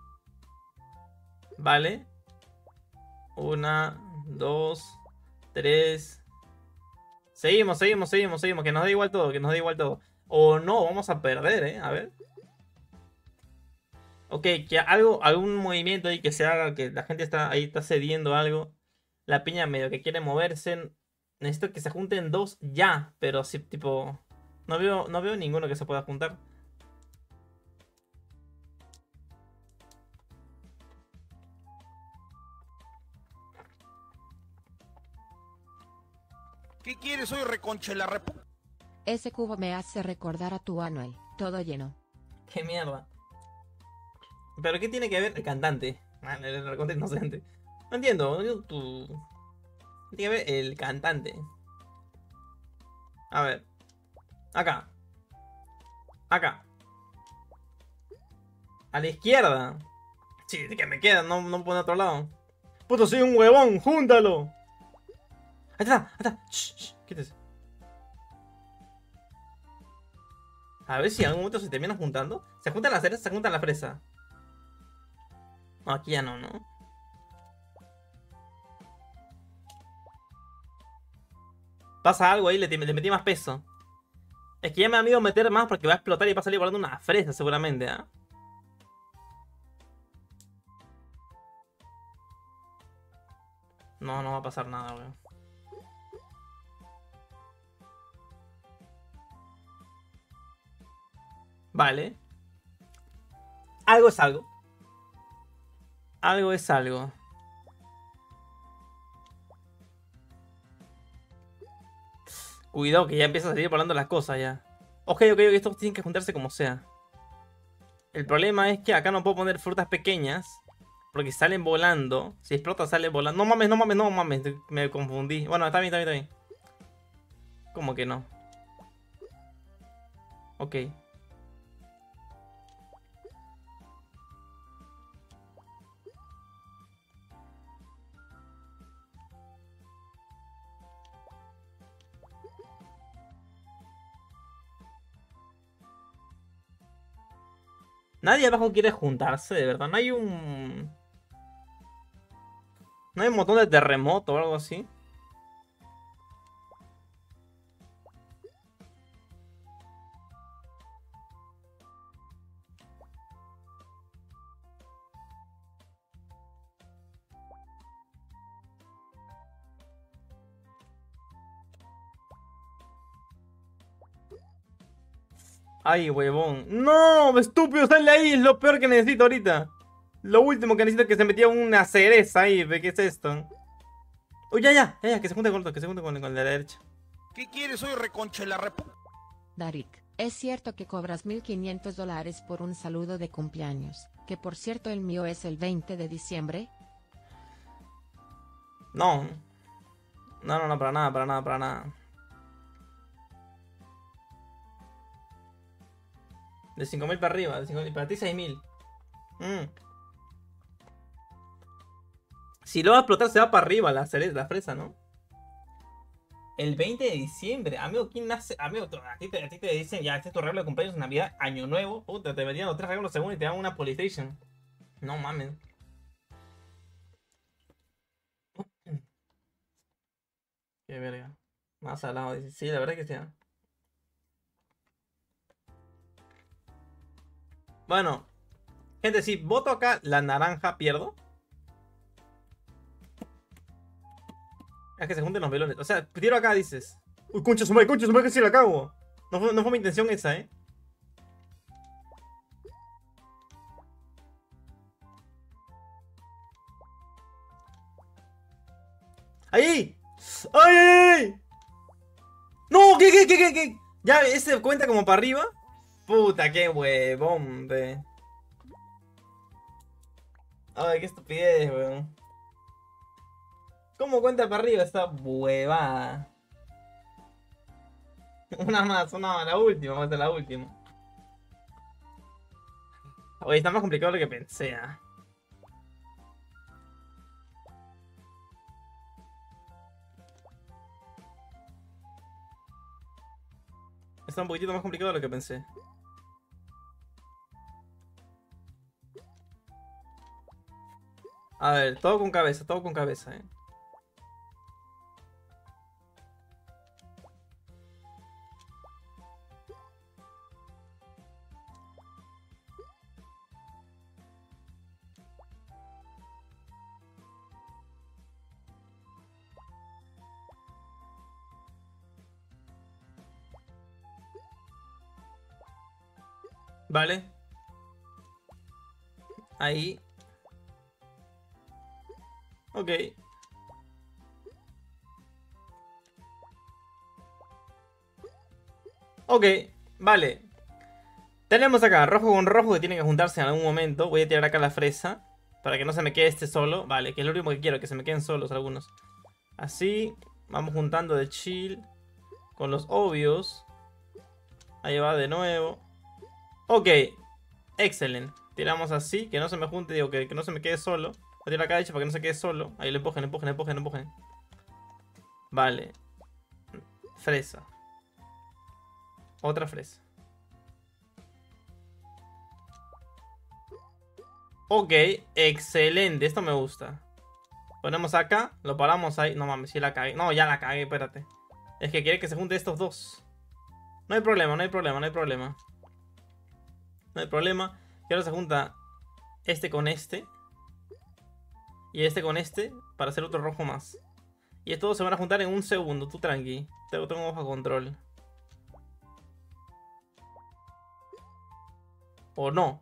Vale. Una, dos, tres. Seguimos, seguimos, seguimos, seguimos. Que nos da igual todo, que nos da igual todo. O no, vamos a perder, eh. A ver. Ok, que algo, algún movimiento ahí que se haga, que la gente está ahí, está cediendo algo. La piña medio que quiere moverse. Necesito que se junten dos ya, pero sí, tipo... No veo, no veo ninguno que se pueda juntar. ¿Qué quieres hoy, reconche la repu... Ese cubo me hace recordar a tu Anuel, todo lleno. Qué mierda. ¿Pero qué tiene que ver el cantante? Man, el recontra inocente. No entiendo, yo, tú... ¿Qué tiene que ver el cantante? A ver. Acá. Acá. A la izquierda. Sí, que me queda, no, no pone a otro lado. Puto, soy un huevón, júntalo. Ahí está, ahí está. Shh, shh, quítese. A ver si en algún momento se terminan juntando. ¿Se juntan las cerezas? Se juntan la fresa. No, aquí ya no, ¿no? Pasa algo ahí, le, le metí más peso. Es que ya me ha miedo meter más porque va a explotar y va a salir volando una fresa seguramente, ¿ah? ¿eh? No, no va a pasar nada, weón. Vale. Algo es algo. Algo es algo. Cuidado que ya empieza a salir volando las cosas ya. Ok, ok, ok, estos tienen que juntarse como sea. El problema es que acá no puedo poner frutas pequeñas. Porque salen volando. Si explota sale volando. No mames, no mames, no mames. Me confundí. Bueno, está bien, está bien, está bien. ¿Cómo que no? Ok. Nadie abajo quiere juntarse, de verdad. No hay un... No hay un montón de terremoto o algo así. Ay, huevón. ¡No! ¡Estúpido! ¡Sale ahí! Es lo peor que necesito ahorita. Lo último que necesito es que se metía una cereza ahí. ¿Qué es esto? Uy, ya, ya, ya, ya, que se junte con otro, que se junte con, con la derecha. ¿Qué quieres? Soy reconche la repu... Darik, es cierto que cobras mil quinientos dólares por un saludo de cumpleaños, que por cierto el mío es el veinte de diciembre. No. No, no, no, para nada, para nada, para nada. De cinco mil para arriba, de cinco mil, para ti seis mil. Mm. Si lo va a explotar se va para arriba la cereza, la fresa, ¿no? El veinte de diciembre. Amigo, ¿quién nace? Amigo, a ti te, a ti te dicen, ya, este es tu regalo de cumpleaños, Navidad, Año Nuevo. Puta, te vendían los tres regalos según y te dan una PlayStation. No mames. Qué verga. Más al lado, dice. Sí, la verdad que sí. ¿eh? Bueno, gente, si voto acá la naranja, ¿pierdo? Es que se junten los velones. O sea, tiro acá, dices. Uy, concha su madre, concha su madre, que si la cago. No fue, no fue mi intención esa, ¿eh? ¡Ahí! ¡Ay, ay, ay! ¡No! ¿Qué, qué, qué, qué, qué? ¿Ya ese cuenta como para arriba? Puta, qué huevón, ve. Ay, qué estupidez, weón. ¿Cómo cuenta para arriba esta huevada? Una más, una más, la última, vamos a hacer la última. Oye, está más complicado de lo que pensé, ¿eh? Está un poquitito más complicado de lo que pensé. A ver, todo con cabeza, todo con cabeza, eh. Vale. Ahí. Ok. Ok, vale. Tenemos acá rojo con rojo que tiene que juntarse en algún momento. Voy a tirar acá la fresa para que no se me quede este solo. Vale, que es lo último que quiero, que se me queden solos algunos. Así. Vamos juntando de chill con los obvios. Ahí va de nuevo. Ok, excelente. Tiramos así, que no se me junte, digo, que, que no se me quede solo. Voy a tirar acá de hecho para que no se quede solo. Ahí lo empujen, empujen, empujen, empujen. Vale. Fresa. Otra fresa. Ok, excelente, esto me gusta. Ponemos acá, lo paramos ahí. No mames, si la cagué. No, ya la cagué, espérate. Es que quiere que se junten estos dos. No hay problema, no hay problema, no hay problema. No hay problema. Y ahora se junta este con este. Y este con este. Para hacer otro rojo más. Y estos se van a juntar en un segundo. Tú tranqui. Te lo tengo bajo control. ¿O no?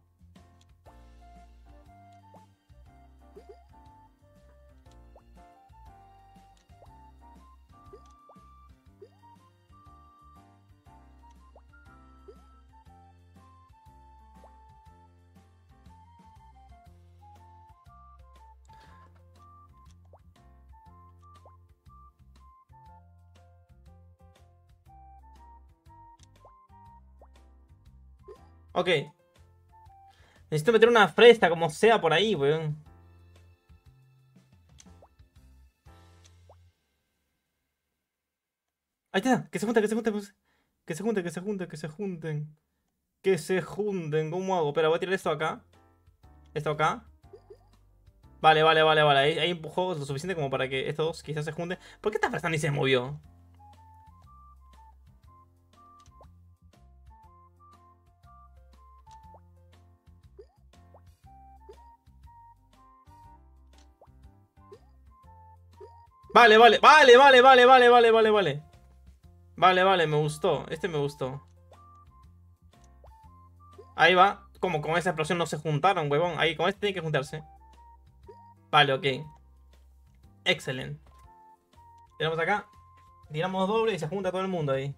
Ok. Necesito meter una fresa como sea por ahí, weón. Ahí está. Que se junten, que se junten. pues. Que se junten, que se junten, que se junten. Que se junten. ¿Cómo hago? Espera, voy a tirar esto acá. Esto acá. Vale, vale, vale, vale. Ahí, ahí empujó lo suficiente como para que estos dos quizás se junten. ¿Por qué esta fresa ni se movió? Vale, vale, vale, vale, vale, vale, vale, vale, vale. Vale, vale, me gustó. Este me gustó. Ahí va. Como con esa explosión no se juntaron, huevón. Ahí, con este tiene que juntarse. Vale, ok. Excelente. Tiramos acá. Tiramos doble y se junta todo el mundo ahí.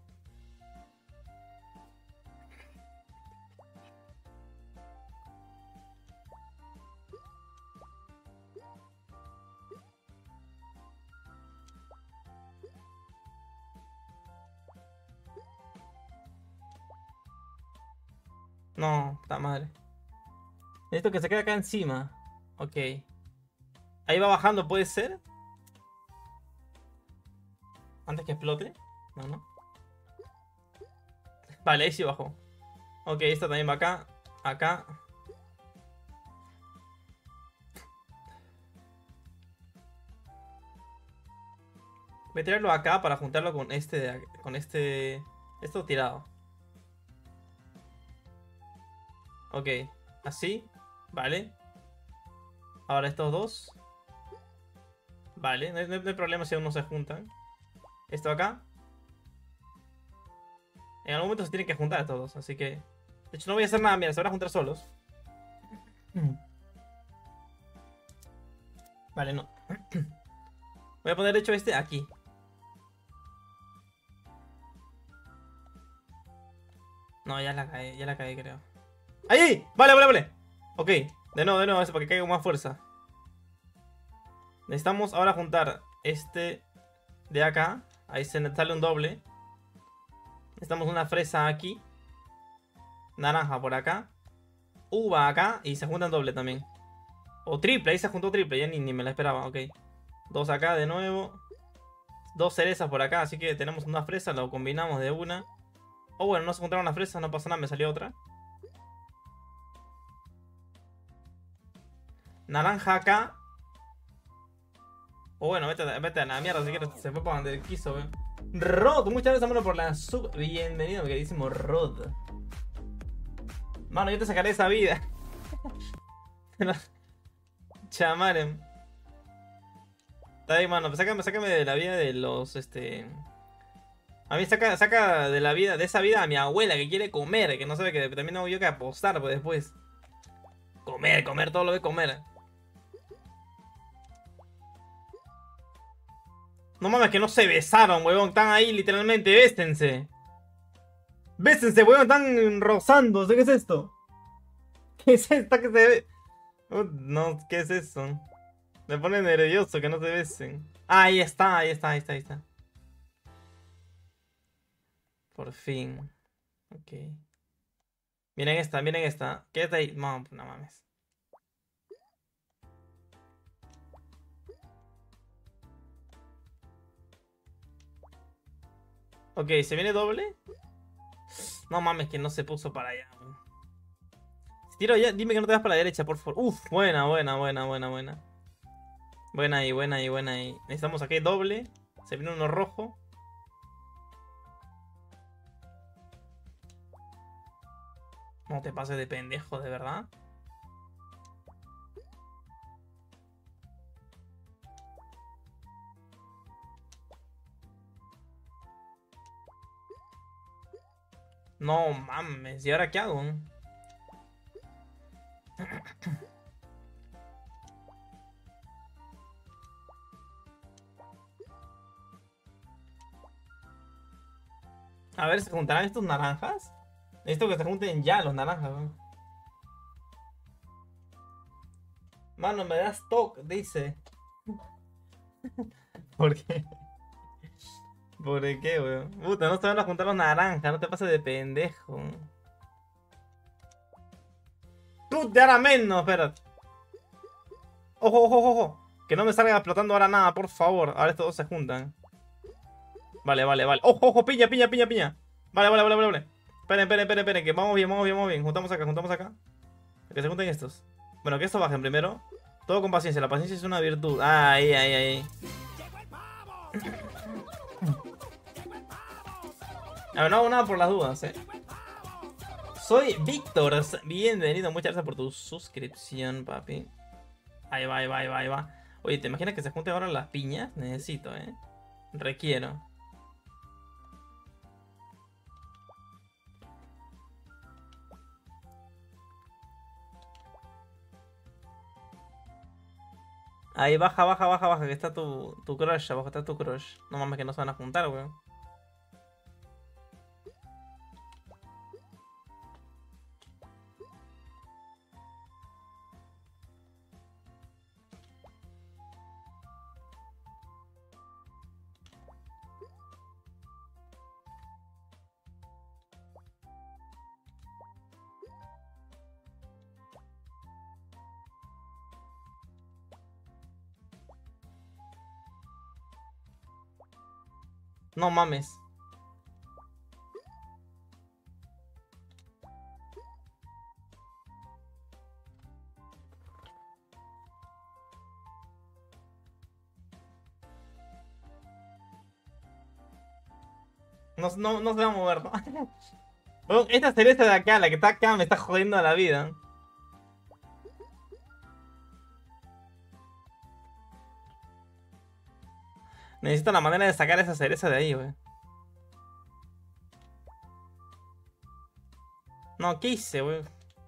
No, puta madre. Esto que se queda acá encima. Ok. Ahí va bajando, ¿puede ser? Antes que explote. No, no. Vale, ahí sí bajó. Ok, esta también va acá. Acá. Voy a tirarlo acá para juntarlo con este de acá, con este. Esto tirado. Ok, así. Vale. Ahora estos dos. Vale, no hay, no hay problema si aún no se juntan. Esto acá. En algún momento se tienen que juntar estos dos, así que... De hecho no voy a hacer nada, mira, se van a juntar solos. Vale, no. Voy a poner de hecho este aquí. No, ya la caí, ya la caí creo. ¡Ahí! Vale, vale, vale. Ok, de nuevo, de nuevo, eso para que caiga con más fuerza. Necesitamos ahora juntar este de acá. Ahí se sale un doble. Necesitamos una fresa aquí. Naranja por acá. Uva acá. Y se juntan doble también. O triple, ahí se juntó triple. Ya ni, ni me la esperaba, ok. Dos acá de nuevo. Dos cerezas por acá. Así que tenemos una fresa, lo combinamos de una. O bueno, no se juntaron las fresas, no pasa nada, me salió otra. Naranja acá. O bueno, vete, vete a la mierda si quieres. Se fue para donde quiso, weón. Rod, muchas gracias, hermano, por la sub. Bienvenido, mi queridísimo Rod. Mano, yo te sacaré esa vida. Chamaren. Está ahí, mano. Sácame, sácame de la vida de los, este... A mí saca, saca de la vida, de esa vida a mi abuela que quiere comer. Que no sabe que también tengo yo que apostar pues, después. Comer, comer, todo lo de comer. No mames, que no se besaron, huevón. Están ahí literalmente, béstense. Béstense, huevón, están rozándose. ¿Qué es esto? ¿Qué es esto que se ve? Uh, no, ¿qué es eso? Me pone nervioso que no se besen. Ah, ahí está, ahí está, ahí está, ahí está. Por fin. Ok. Miren esta, miren esta. Quédate ahí. No, no mames. Ok, ¿se viene doble? No mames, que no se puso para allá. Si tiro ya, dime que no te vas para la derecha, por favor. Uf, buena, buena, buena, buena, buena. Buena ahí, buena ahí, buena ahí. Necesitamos aquí doble. Se viene uno rojo. No te pases de pendejo, de verdad. No mames, ¿y ahora qué hago? A ver, ¿se juntarán estos naranjas? Necesito que se junten ya los naranjas, ¿no? Mano, me das toque, dice. ¿Por qué? ¿Por qué, weón? Puta, no se van a juntar los naranjas, no te pases de pendejo. Tú te harás menos, espérate. Ojo, ojo, ojo, ojo. Que no me salga explotando ahora nada, por favor. Ahora estos dos se juntan. Vale, vale, vale. Ojo, ojo, piña, piña, piña, piña. Vale, vale, vale, vale, vale. Esperen, esperen, esperen, esperen. Que vamos bien, vamos bien, vamos bien. Juntamos acá, juntamos acá. Que se junten estos. Bueno, que estos bajen primero. Todo con paciencia. La paciencia es una virtud. Ah, ahí, ahí, ahí. A ver, no hago nada por las dudas, eh. Soy Víctor. Bienvenido. Muchas gracias por tu suscripción, papi. Ahí va, ahí va, ahí va, ahí va. Oye, ¿te imaginas que se junten ahora las piñas? Necesito, eh. Requiero. Ahí, baja, baja, baja, baja, que está tu, tu crush, abajo está tu crush. No mames que no se van a juntar, weón. No mames. No, no, no se va a mover, ¿no? Bueno, esta cereza de acá, la que está acá, me está jodiendo a la vida. Necesito la manera de sacar esa cereza de ahí, wey. No, ¿qué hice, wey?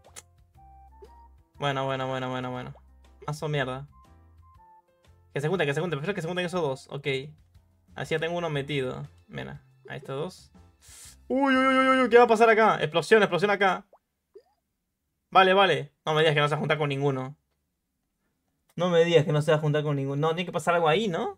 Bueno, bueno, bueno, bueno, bueno. Mazo mierda. Que se junten, que se junten. Prefiero que se junten esos dos. Ok. Así ya tengo uno metido. Mira, ahí estos dos. Uy, uy, uy, uy, ¿qué va a pasar acá? Explosión, explosión acá. Vale, vale. No me digas que no se va a juntar con ninguno. No me digas que no se va a juntar con ninguno. No, tiene que pasar algo ahí, ¿no?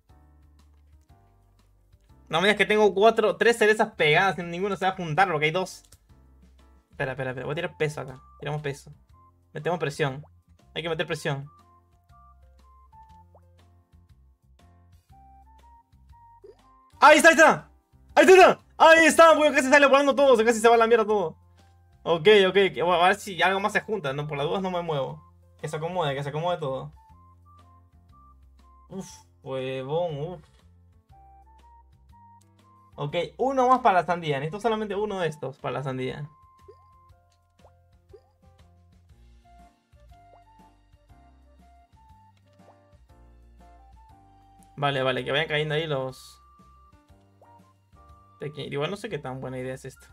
No me digas que tengo cuatro, tres cerezas pegadas y ninguno se va a juntar porque hay dos. Espera, espera, espera. Voy a tirar peso acá. Tiramos peso. Metemos presión. Hay que meter presión. ¡Ahí está, ahí está! ¡Ahí está! ¡Ahí está! Porque casi sale volando todo. Casi se va a la mierda todo. Ok, ok. A ver si algo más se junta. No, por las dudas no me muevo. Que se acomode, que se acomode todo. Uf, huevón, uf. Ok, uno más para la sandía. Necesito solamente uno de estos para la sandía. Vale, vale, que vayan cayendo ahí los... Igual no sé qué tan buena idea es esto.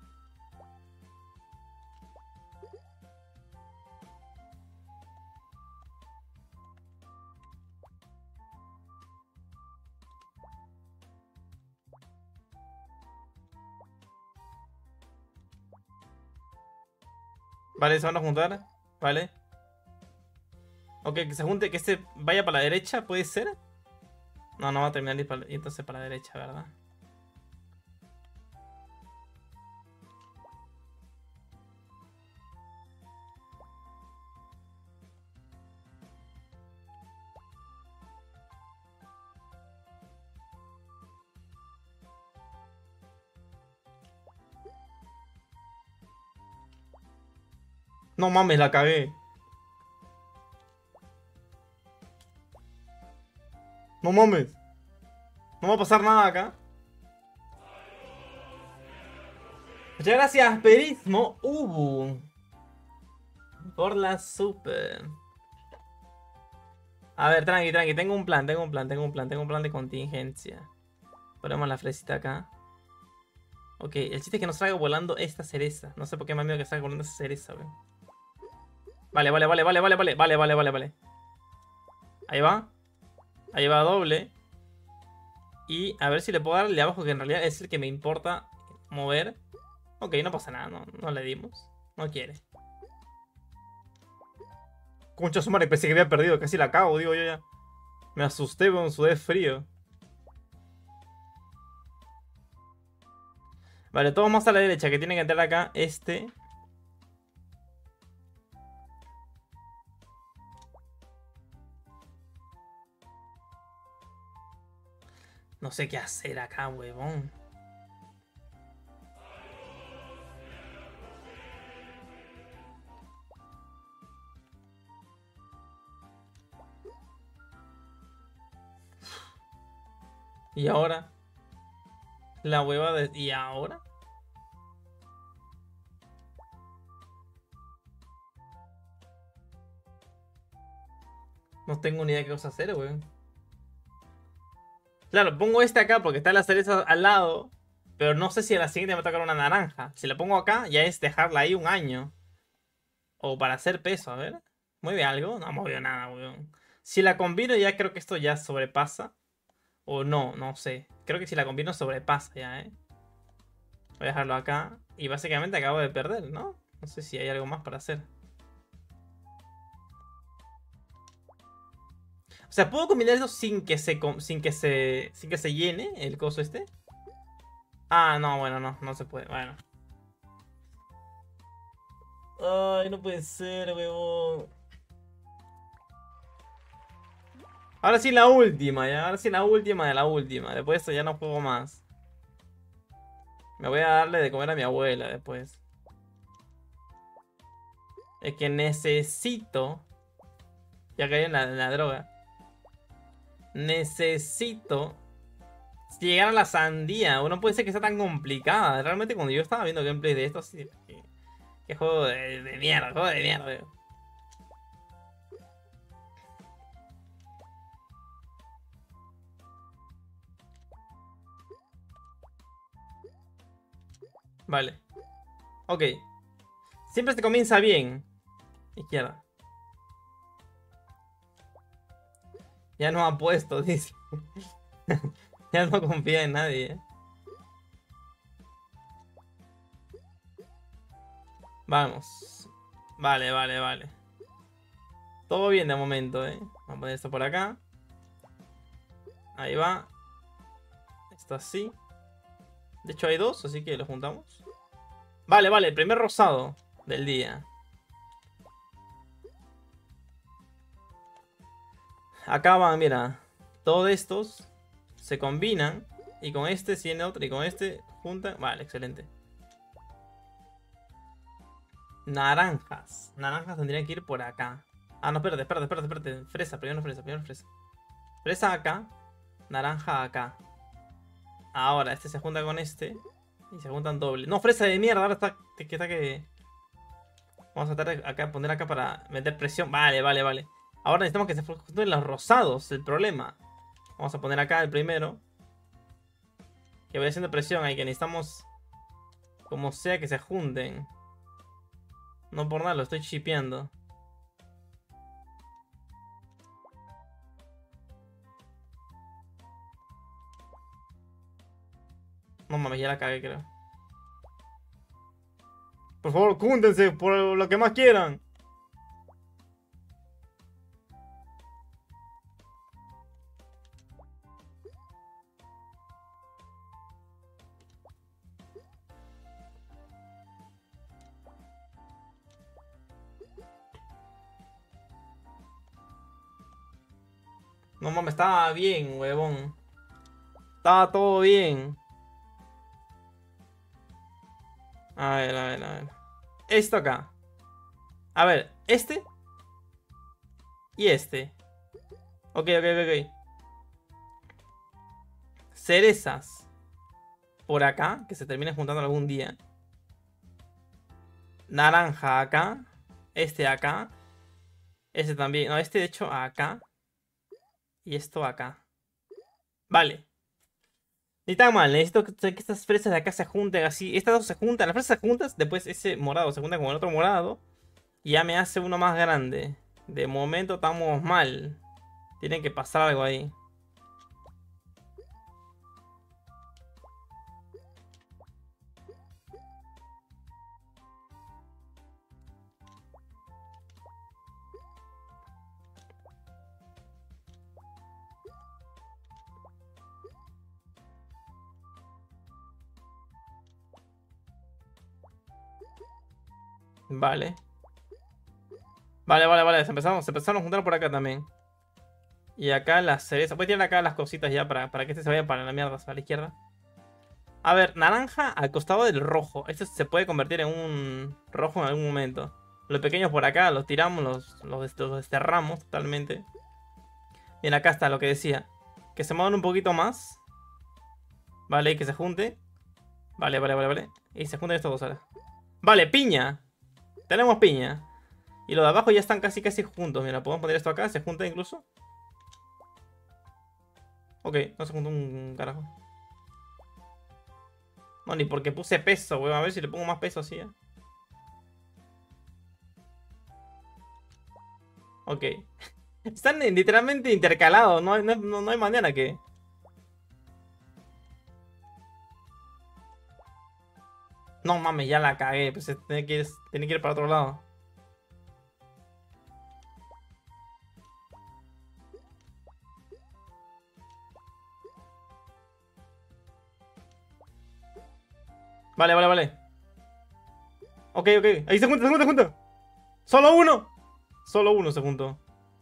Vale, se van a juntar. Vale. Ok, que se junte, que este vaya para la derecha, ¿puede ser? No, no va a terminar y, para, y entonces para la derecha, ¿verdad? No mames, la cagué. No mames. No va a pasar nada acá. Muchas gracias, Perismo Ubu. Por la super. A ver, tranqui, tranqui. Tengo un plan, tengo un plan, tengo un plan, tengo un plan de contingencia. Ponemos la fresita acá. Ok, el chiste es que nos salga volando esta cereza. No sé por qué me da miedo que salga volando esa cereza, weón. Vale, vale, vale, vale, vale, vale, vale, vale, vale, vale. Ahí va. Ahí va doble. Y a ver si le puedo dar el de abajo, que en realidad es el que me importa mover. Ok, no pasa nada, no, no le dimos. No quiere. Concha su madre, pensé que había perdido, casi la cago, digo yo ya. Me asusté con su death frío. Vale, todos más a la derecha, que tiene que entrar acá este. No sé qué hacer acá, huevón. ¿Y ahora? La hueva de... ¿Y ahora? No tengo ni idea de qué cosa hacer, weón. Claro, pongo este acá porque está la cereza al lado. Pero no sé si a la siguiente me va a tocar una naranja. Si la pongo acá, ya es dejarla ahí un año. O para hacer peso, a ver. ¿Mueve algo? No mueve nada, weón. Si la combino ya creo que esto ya sobrepasa. O no, no sé. Creo que si la combino sobrepasa ya, eh. Voy a dejarlo acá. Y básicamente acabo de perder, ¿no? No sé si hay algo más para hacer. O sea, ¿puedo combinar eso sin que se sin que se sin que se llene el coso este? Ah, no, bueno, no, no se puede. Bueno. Ay, no puede ser, huevón. Ahora sí la última, ya. Ahora sí la última de la última. Después de esto ya no juego más. Me voy a darle de comer a mi abuela después. Es que necesito... Ya caí en la, en la droga. Necesito llegar a la sandía. No puede ser que sea tan complicada. Realmente cuando yo estaba viendo gameplay de esto, sí, que, que juego de, de mierda, juego de mierda. Vale. Ok. Siempre se comienza bien. Izquierda. Ya no ha puesto, dice. Ya no confía en nadie. Vamos. Vale, vale, vale. Todo bien de momento, eh. Vamos a poner esto por acá. Ahí va. Esto así. De hecho hay dos, así que lo juntamos. Vale, vale, el primer rosado del día. Acá van, mira. Todos estos se combinan. Y con este tiene otro. Y con este juntan. Vale, excelente. Naranjas. Naranjas tendrían que ir por acá. Ah, no, espérate, espérate, espérate, espérate. Fresa, primero fresa, primero fresa. Fresa acá. Naranja acá. Ahora, este se junta con este. Y se juntan doble. No, fresa de mierda. Ahora está que está que... Vamos a tratar de acá, poner acá para meter presión. Vale, vale, vale. Ahora necesitamos que se junten los rosados. El problema. Vamos a poner acá el primero. Que vaya haciendo presión ahí. Que necesitamos... Como sea que se junten. No por nada, lo estoy chipeando. No mames, ya la cagué, creo. Por favor, júntense por lo que más quieran. No mames, estaba bien, huevón. Estaba todo bien. A ver, a ver, a ver. Esto acá. A ver, este. Y este. Ok, ok, ok, ok. Cerezas. Por acá, que se terminen juntando algún día. naranja acá. Este acá. Este también. No, este de hecho acá. Y esto acá. Vale. Ni tan mal. Necesito que, que estas fresas de acá se junten así. Estas dos se juntan. Las fresas se juntan. Después ese morado se junta con el otro morado. Y ya me hace uno más grande. De momento estamos mal. Tiene que pasar algo ahí. Vale. Vale, vale, vale. Se empezaron, se empezaron a juntar por acá también. Y acá las cerezas. Voy a tirar acá las cositas ya para, para que este se vaya para la mierda, para la izquierda. A ver, naranja al costado del rojo. Este se puede convertir en un rojo en algún momento. Los pequeños por acá los tiramos, los, los, los desterramos totalmente. Bien, acá está lo que decía. Que se muevan un poquito más. Vale, y que se junte. Vale, vale, vale, vale. Y se junten estos dos ahora. Vale, piña. Tenemos piña. Y los de abajo ya están casi casi juntos. Mira, podemos poner esto acá. Se junta incluso. Ok, no se junta un carajo. No, ni porque puse peso, weón. A ver si le pongo más peso así, ¿eh? Ok. Están literalmente intercalados. No, hay- no, no- no hay manera que... No mames, ya la cagué. Pues tiene que ir, tiene que ir para otro lado. Vale, vale, vale. Ok, ok. Ahí se junta, se junta, se junta. Solo uno. Solo uno se juntó.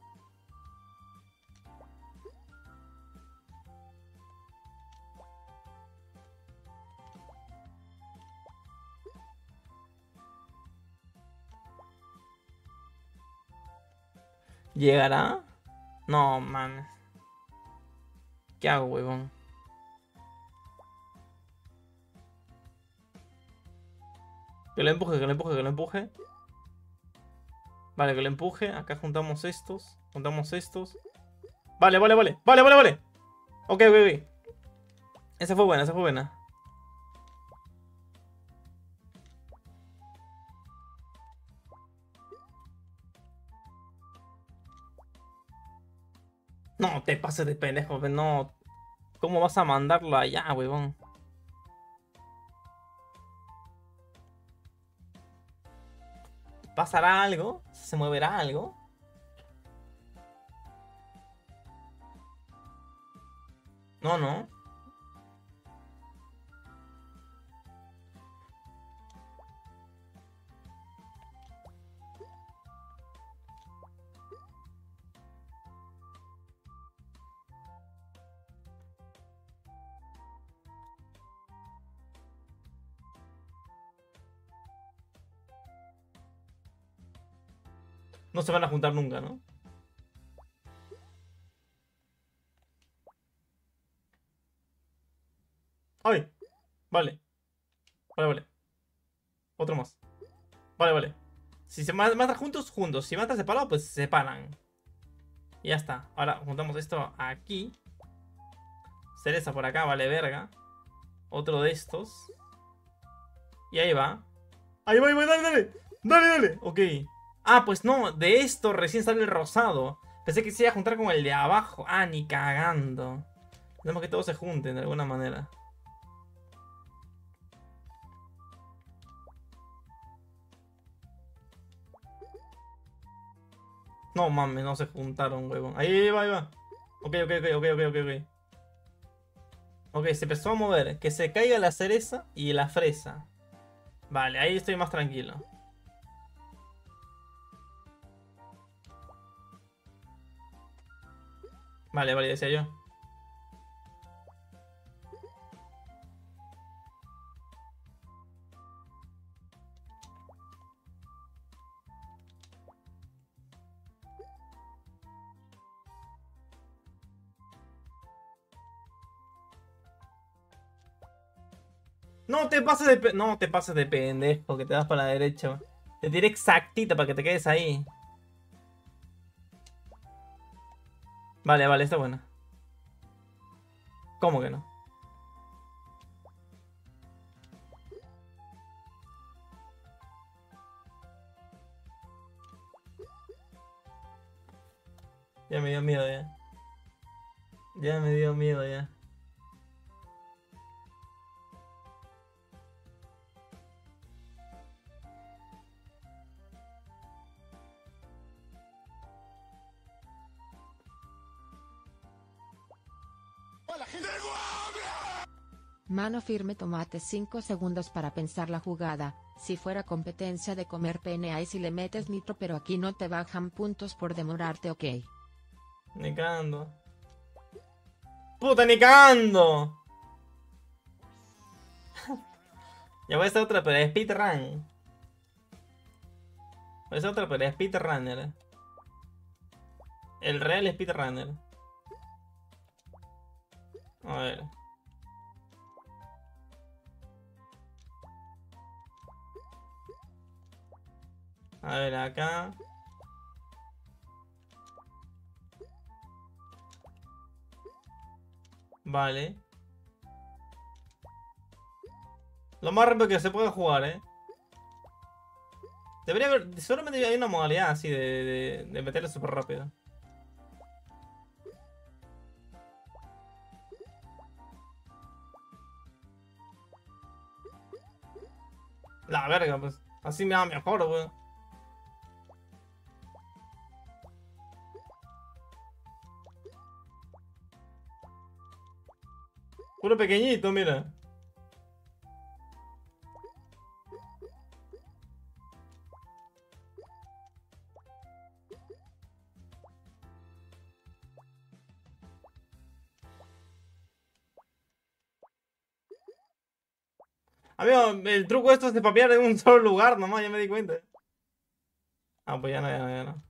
¿Llegará? No, mames. ¿Qué hago, huevón? Que lo empuje, que lo empuje, que lo empuje. Vale, que lo empuje. Acá juntamos estos. Juntamos estos. Vale, vale, vale. Vale, vale, vale. Ok, ok, ok. Esa fue buena, esa fue buena. No, te pases de pendejo, pe, no. ¿Cómo vas a mandarlo allá, huevón? ¿Pasará algo? ¿Se moverá algo? No, no. No se van a juntar nunca, ¿no? ¡Ay! Vale. Vale, vale. Otro más. Vale, vale. Si se ma- matan juntos, juntos. Si matan separados, pues se separan. Y ya está. Ahora juntamos esto aquí. Cereza por acá, vale, verga. Otro de estos. Y ahí va. Ahí va, ahí va, dale, dale. Dale, dale. Ok. Ah, pues no, de esto recién sale el rosado. Pensé que se iba a juntar con el de abajo. Ah, ni cagando. Tenemos que todos se junten de alguna manera. No mames, no se juntaron, huevón. Ahí va, ahí va. Ok, ok, ok, ok, ok, ok, ok. Ok, se empezó a mover. Que se caiga la cereza y la fresa. Vale, ahí estoy más tranquilo. Vale, vale, decía yo. No te pases de pe- no te pases de pendejo, que te vas para la derecha. Te tiré exactito para que te quedes ahí. Vale, vale, está buena. ¿Cómo que no? Ya me dio miedo ya. Ya me dio miedo ya. Mano firme, tomate cinco segundos para pensar la jugada. Si fuera competencia de comer pene ahí si le metes nitro, pero aquí no te bajan puntos por demorarte, ok. Ni cagando. ¡Puta, ni cagando! Ya voy a hacer otra, pero es speedrun. Voy a hacer otra, pero es speedrunner. El real speedrunner. A ver. A ver, acá. Vale. Lo más rápido que se puede jugar, eh. Debería haber. Seguramente hay una modalidad así de, de, de meterle súper rápido. La verga, pues. Así me va mejor, weón. Puro pequeñito, mira. Amigo, el truco esto es de papear en un solo lugar nomás, ya me di cuenta. Ah, pues ya no, ya no, ya no.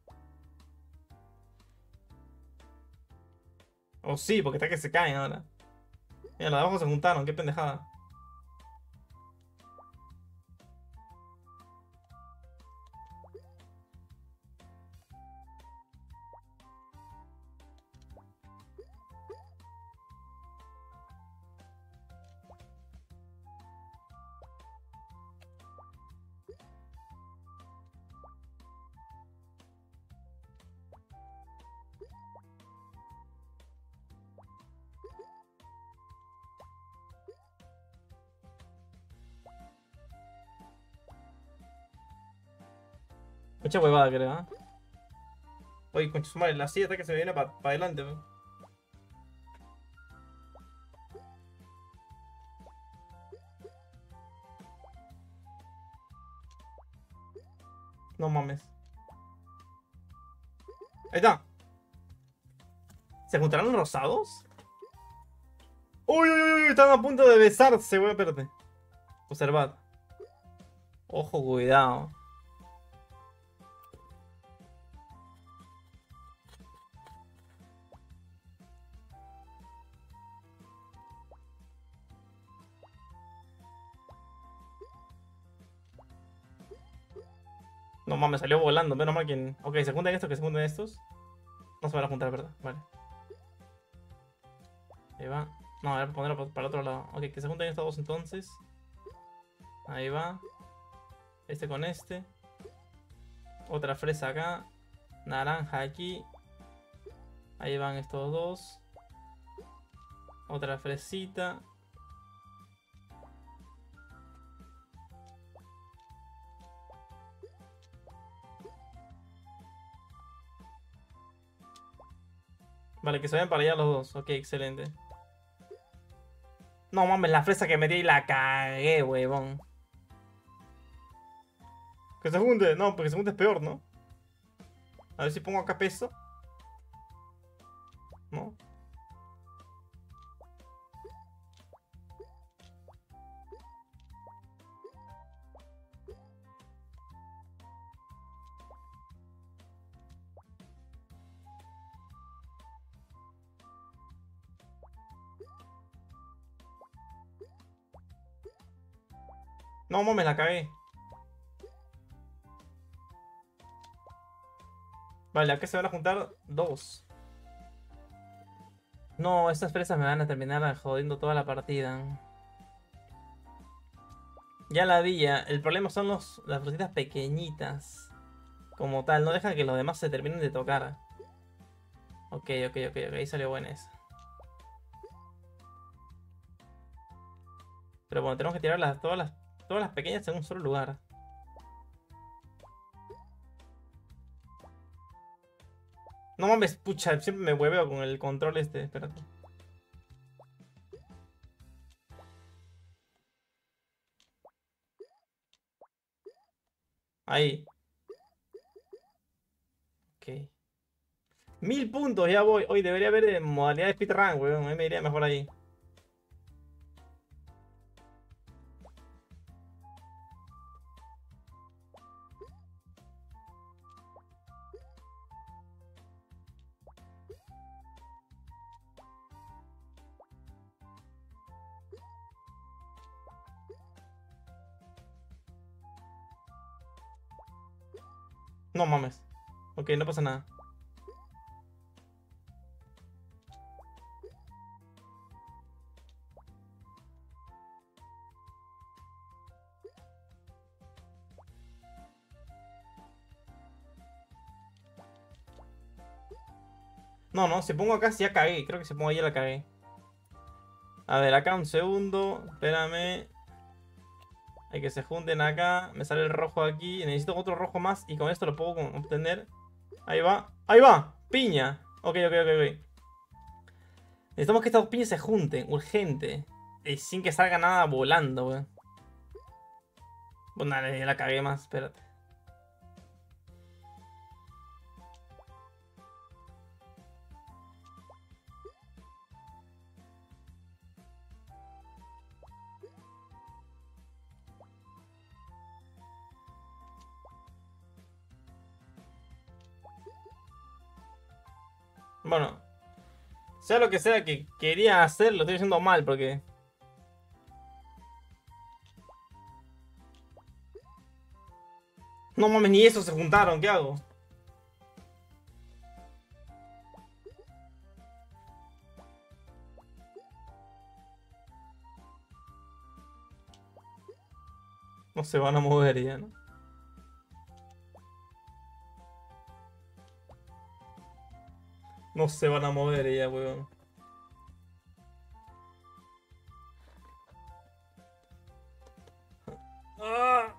O sí, porque está que se caen ahora. Mira, los de abajo se juntaron, qué pendejada. Mucha huevada, creo, ¿eh? Oye, concha su madre, la silla está que se me viene para adelante, weón. No mames. Ahí está. ¿Se juntarán los rosados? Uy, uy, uy, están a punto de besarse, weón, espérate. Observad. Ojo, cuidado. No mames, salió volando, menos mal que... Ok, se juntan estos, que se juntan estos. No se van a juntar, ¿verdad? Vale. Ahí va. No, a ver, ponerlo para el otro lado. Ok, que se junten estos dos entonces. Ahí va. Este con este. Otra fresa acá. Naranja aquí. Ahí van estos dos. Otra fresita. Vale, que se vayan para allá los dos. Ok, excelente. No mames, la fresa que metí y la cagué, huevón. Que se junte. No, porque se junte es peor, ¿no? A ver si pongo acá peso. ¿No? No mames, la cagué. Vale, acá se van a juntar dos. No, estas fresas me van a terminar jodiendo toda la partida. Ya la vi, ya. El problema son los, las fresitas pequeñitas. Como tal, no dejan que los demás se terminen de tocar. Ok, ok, ok, ok, ahí salió buena esa. Pero bueno, tenemos que tirar las, todas, las, todas las pequeñas en un solo lugar. No mames, pucha, siempre me hueveo con el control este, espérate. Ahí. Ok. Mil puntos, ya voy. Hoy debería haber de modalidad de speedrun, weón. A mí me iría mejor ahí. No mames. Ok, no pasa nada. No, no, si pongo acá, sí ya cagué. Creo que si pongo ahí ya la cagué. A ver, acá un segundo. Espérame. Hay que se junten acá. Me sale el rojo aquí. Necesito otro rojo más. Y con esto lo puedo obtener. Ahí va. ¡Ahí va! ¡Piña! Ok, ok, ok, ok. Necesitamos que estas dos piñas se junten. Urgente. Y sin que salga nada volando, weón. Bueno, dale, ya la cagué más. Espérate. Bueno. Sea lo que sea que quería hacer, lo estoy haciendo mal porque... No mames, ni eso se juntaron. ¿Qué hago? No se van a mover ya, ¿no? No se van a mover ya, weón. Ah.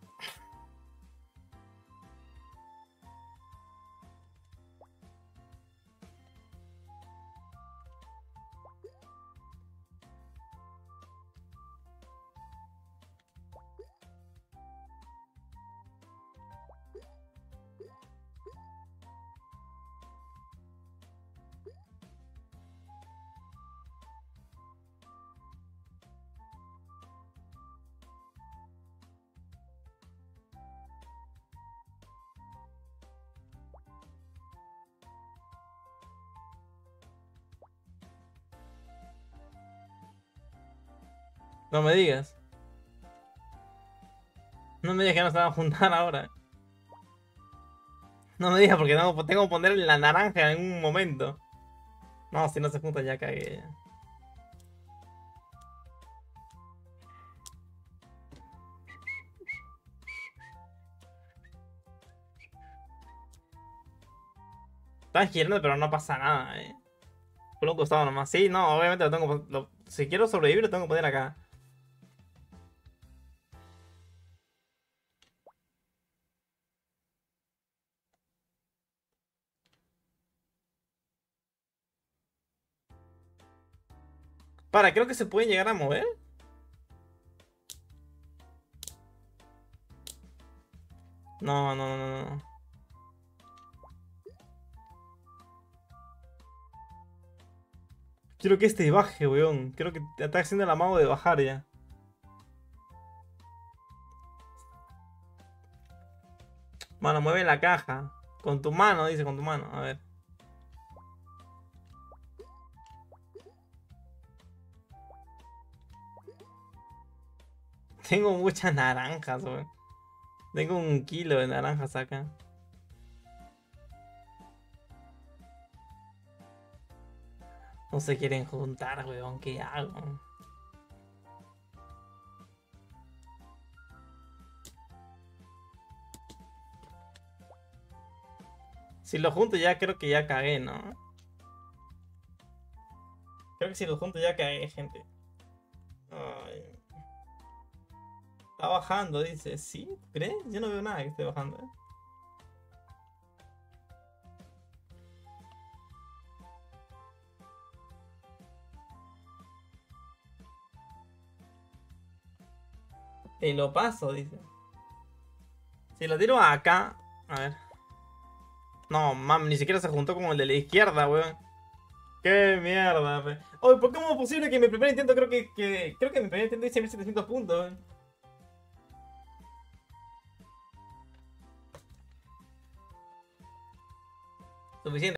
No me digas. No me digas que no se van a juntar ahora. No me digas porque no, tengo que poner la naranja en un momento. No, si no se juntan ya cagué. Ya. Están girando pero no pasa nada, eh. Por un costado nomás. Sí, no, obviamente lo tengo que lo, si quiero sobrevivir lo tengo que poner acá. Para, creo que se pueden llegar a mover. No, no, no, no, no. Quiero que este baje, weón. Creo que te está haciendo el amago de bajar ya. Mano, mueve la caja. Con tu mano, dice, con tu mano. A ver. Tengo muchas naranjas, weón. Tengo un kilo de naranjas acá. No se quieren juntar, weón. ¿Qué hago? Si lo junto ya creo que ya cagué, ¿no? Creo que si lo junto ya cagué, gente. Ay. Está bajando, dice. ¿Sí? ¿Crees? Yo no veo nada que esté bajando, ¿eh? Y lo paso, dice. Si lo tiro acá. A ver. No, mam, ni siquiera se juntó con el de la izquierda, weón. Qué mierda, fe. Oye, ¿por cómo es posible que en mi primer intento creo que, que creo que en mi primer intento hice mil setecientos puntos, weón? Suficiente.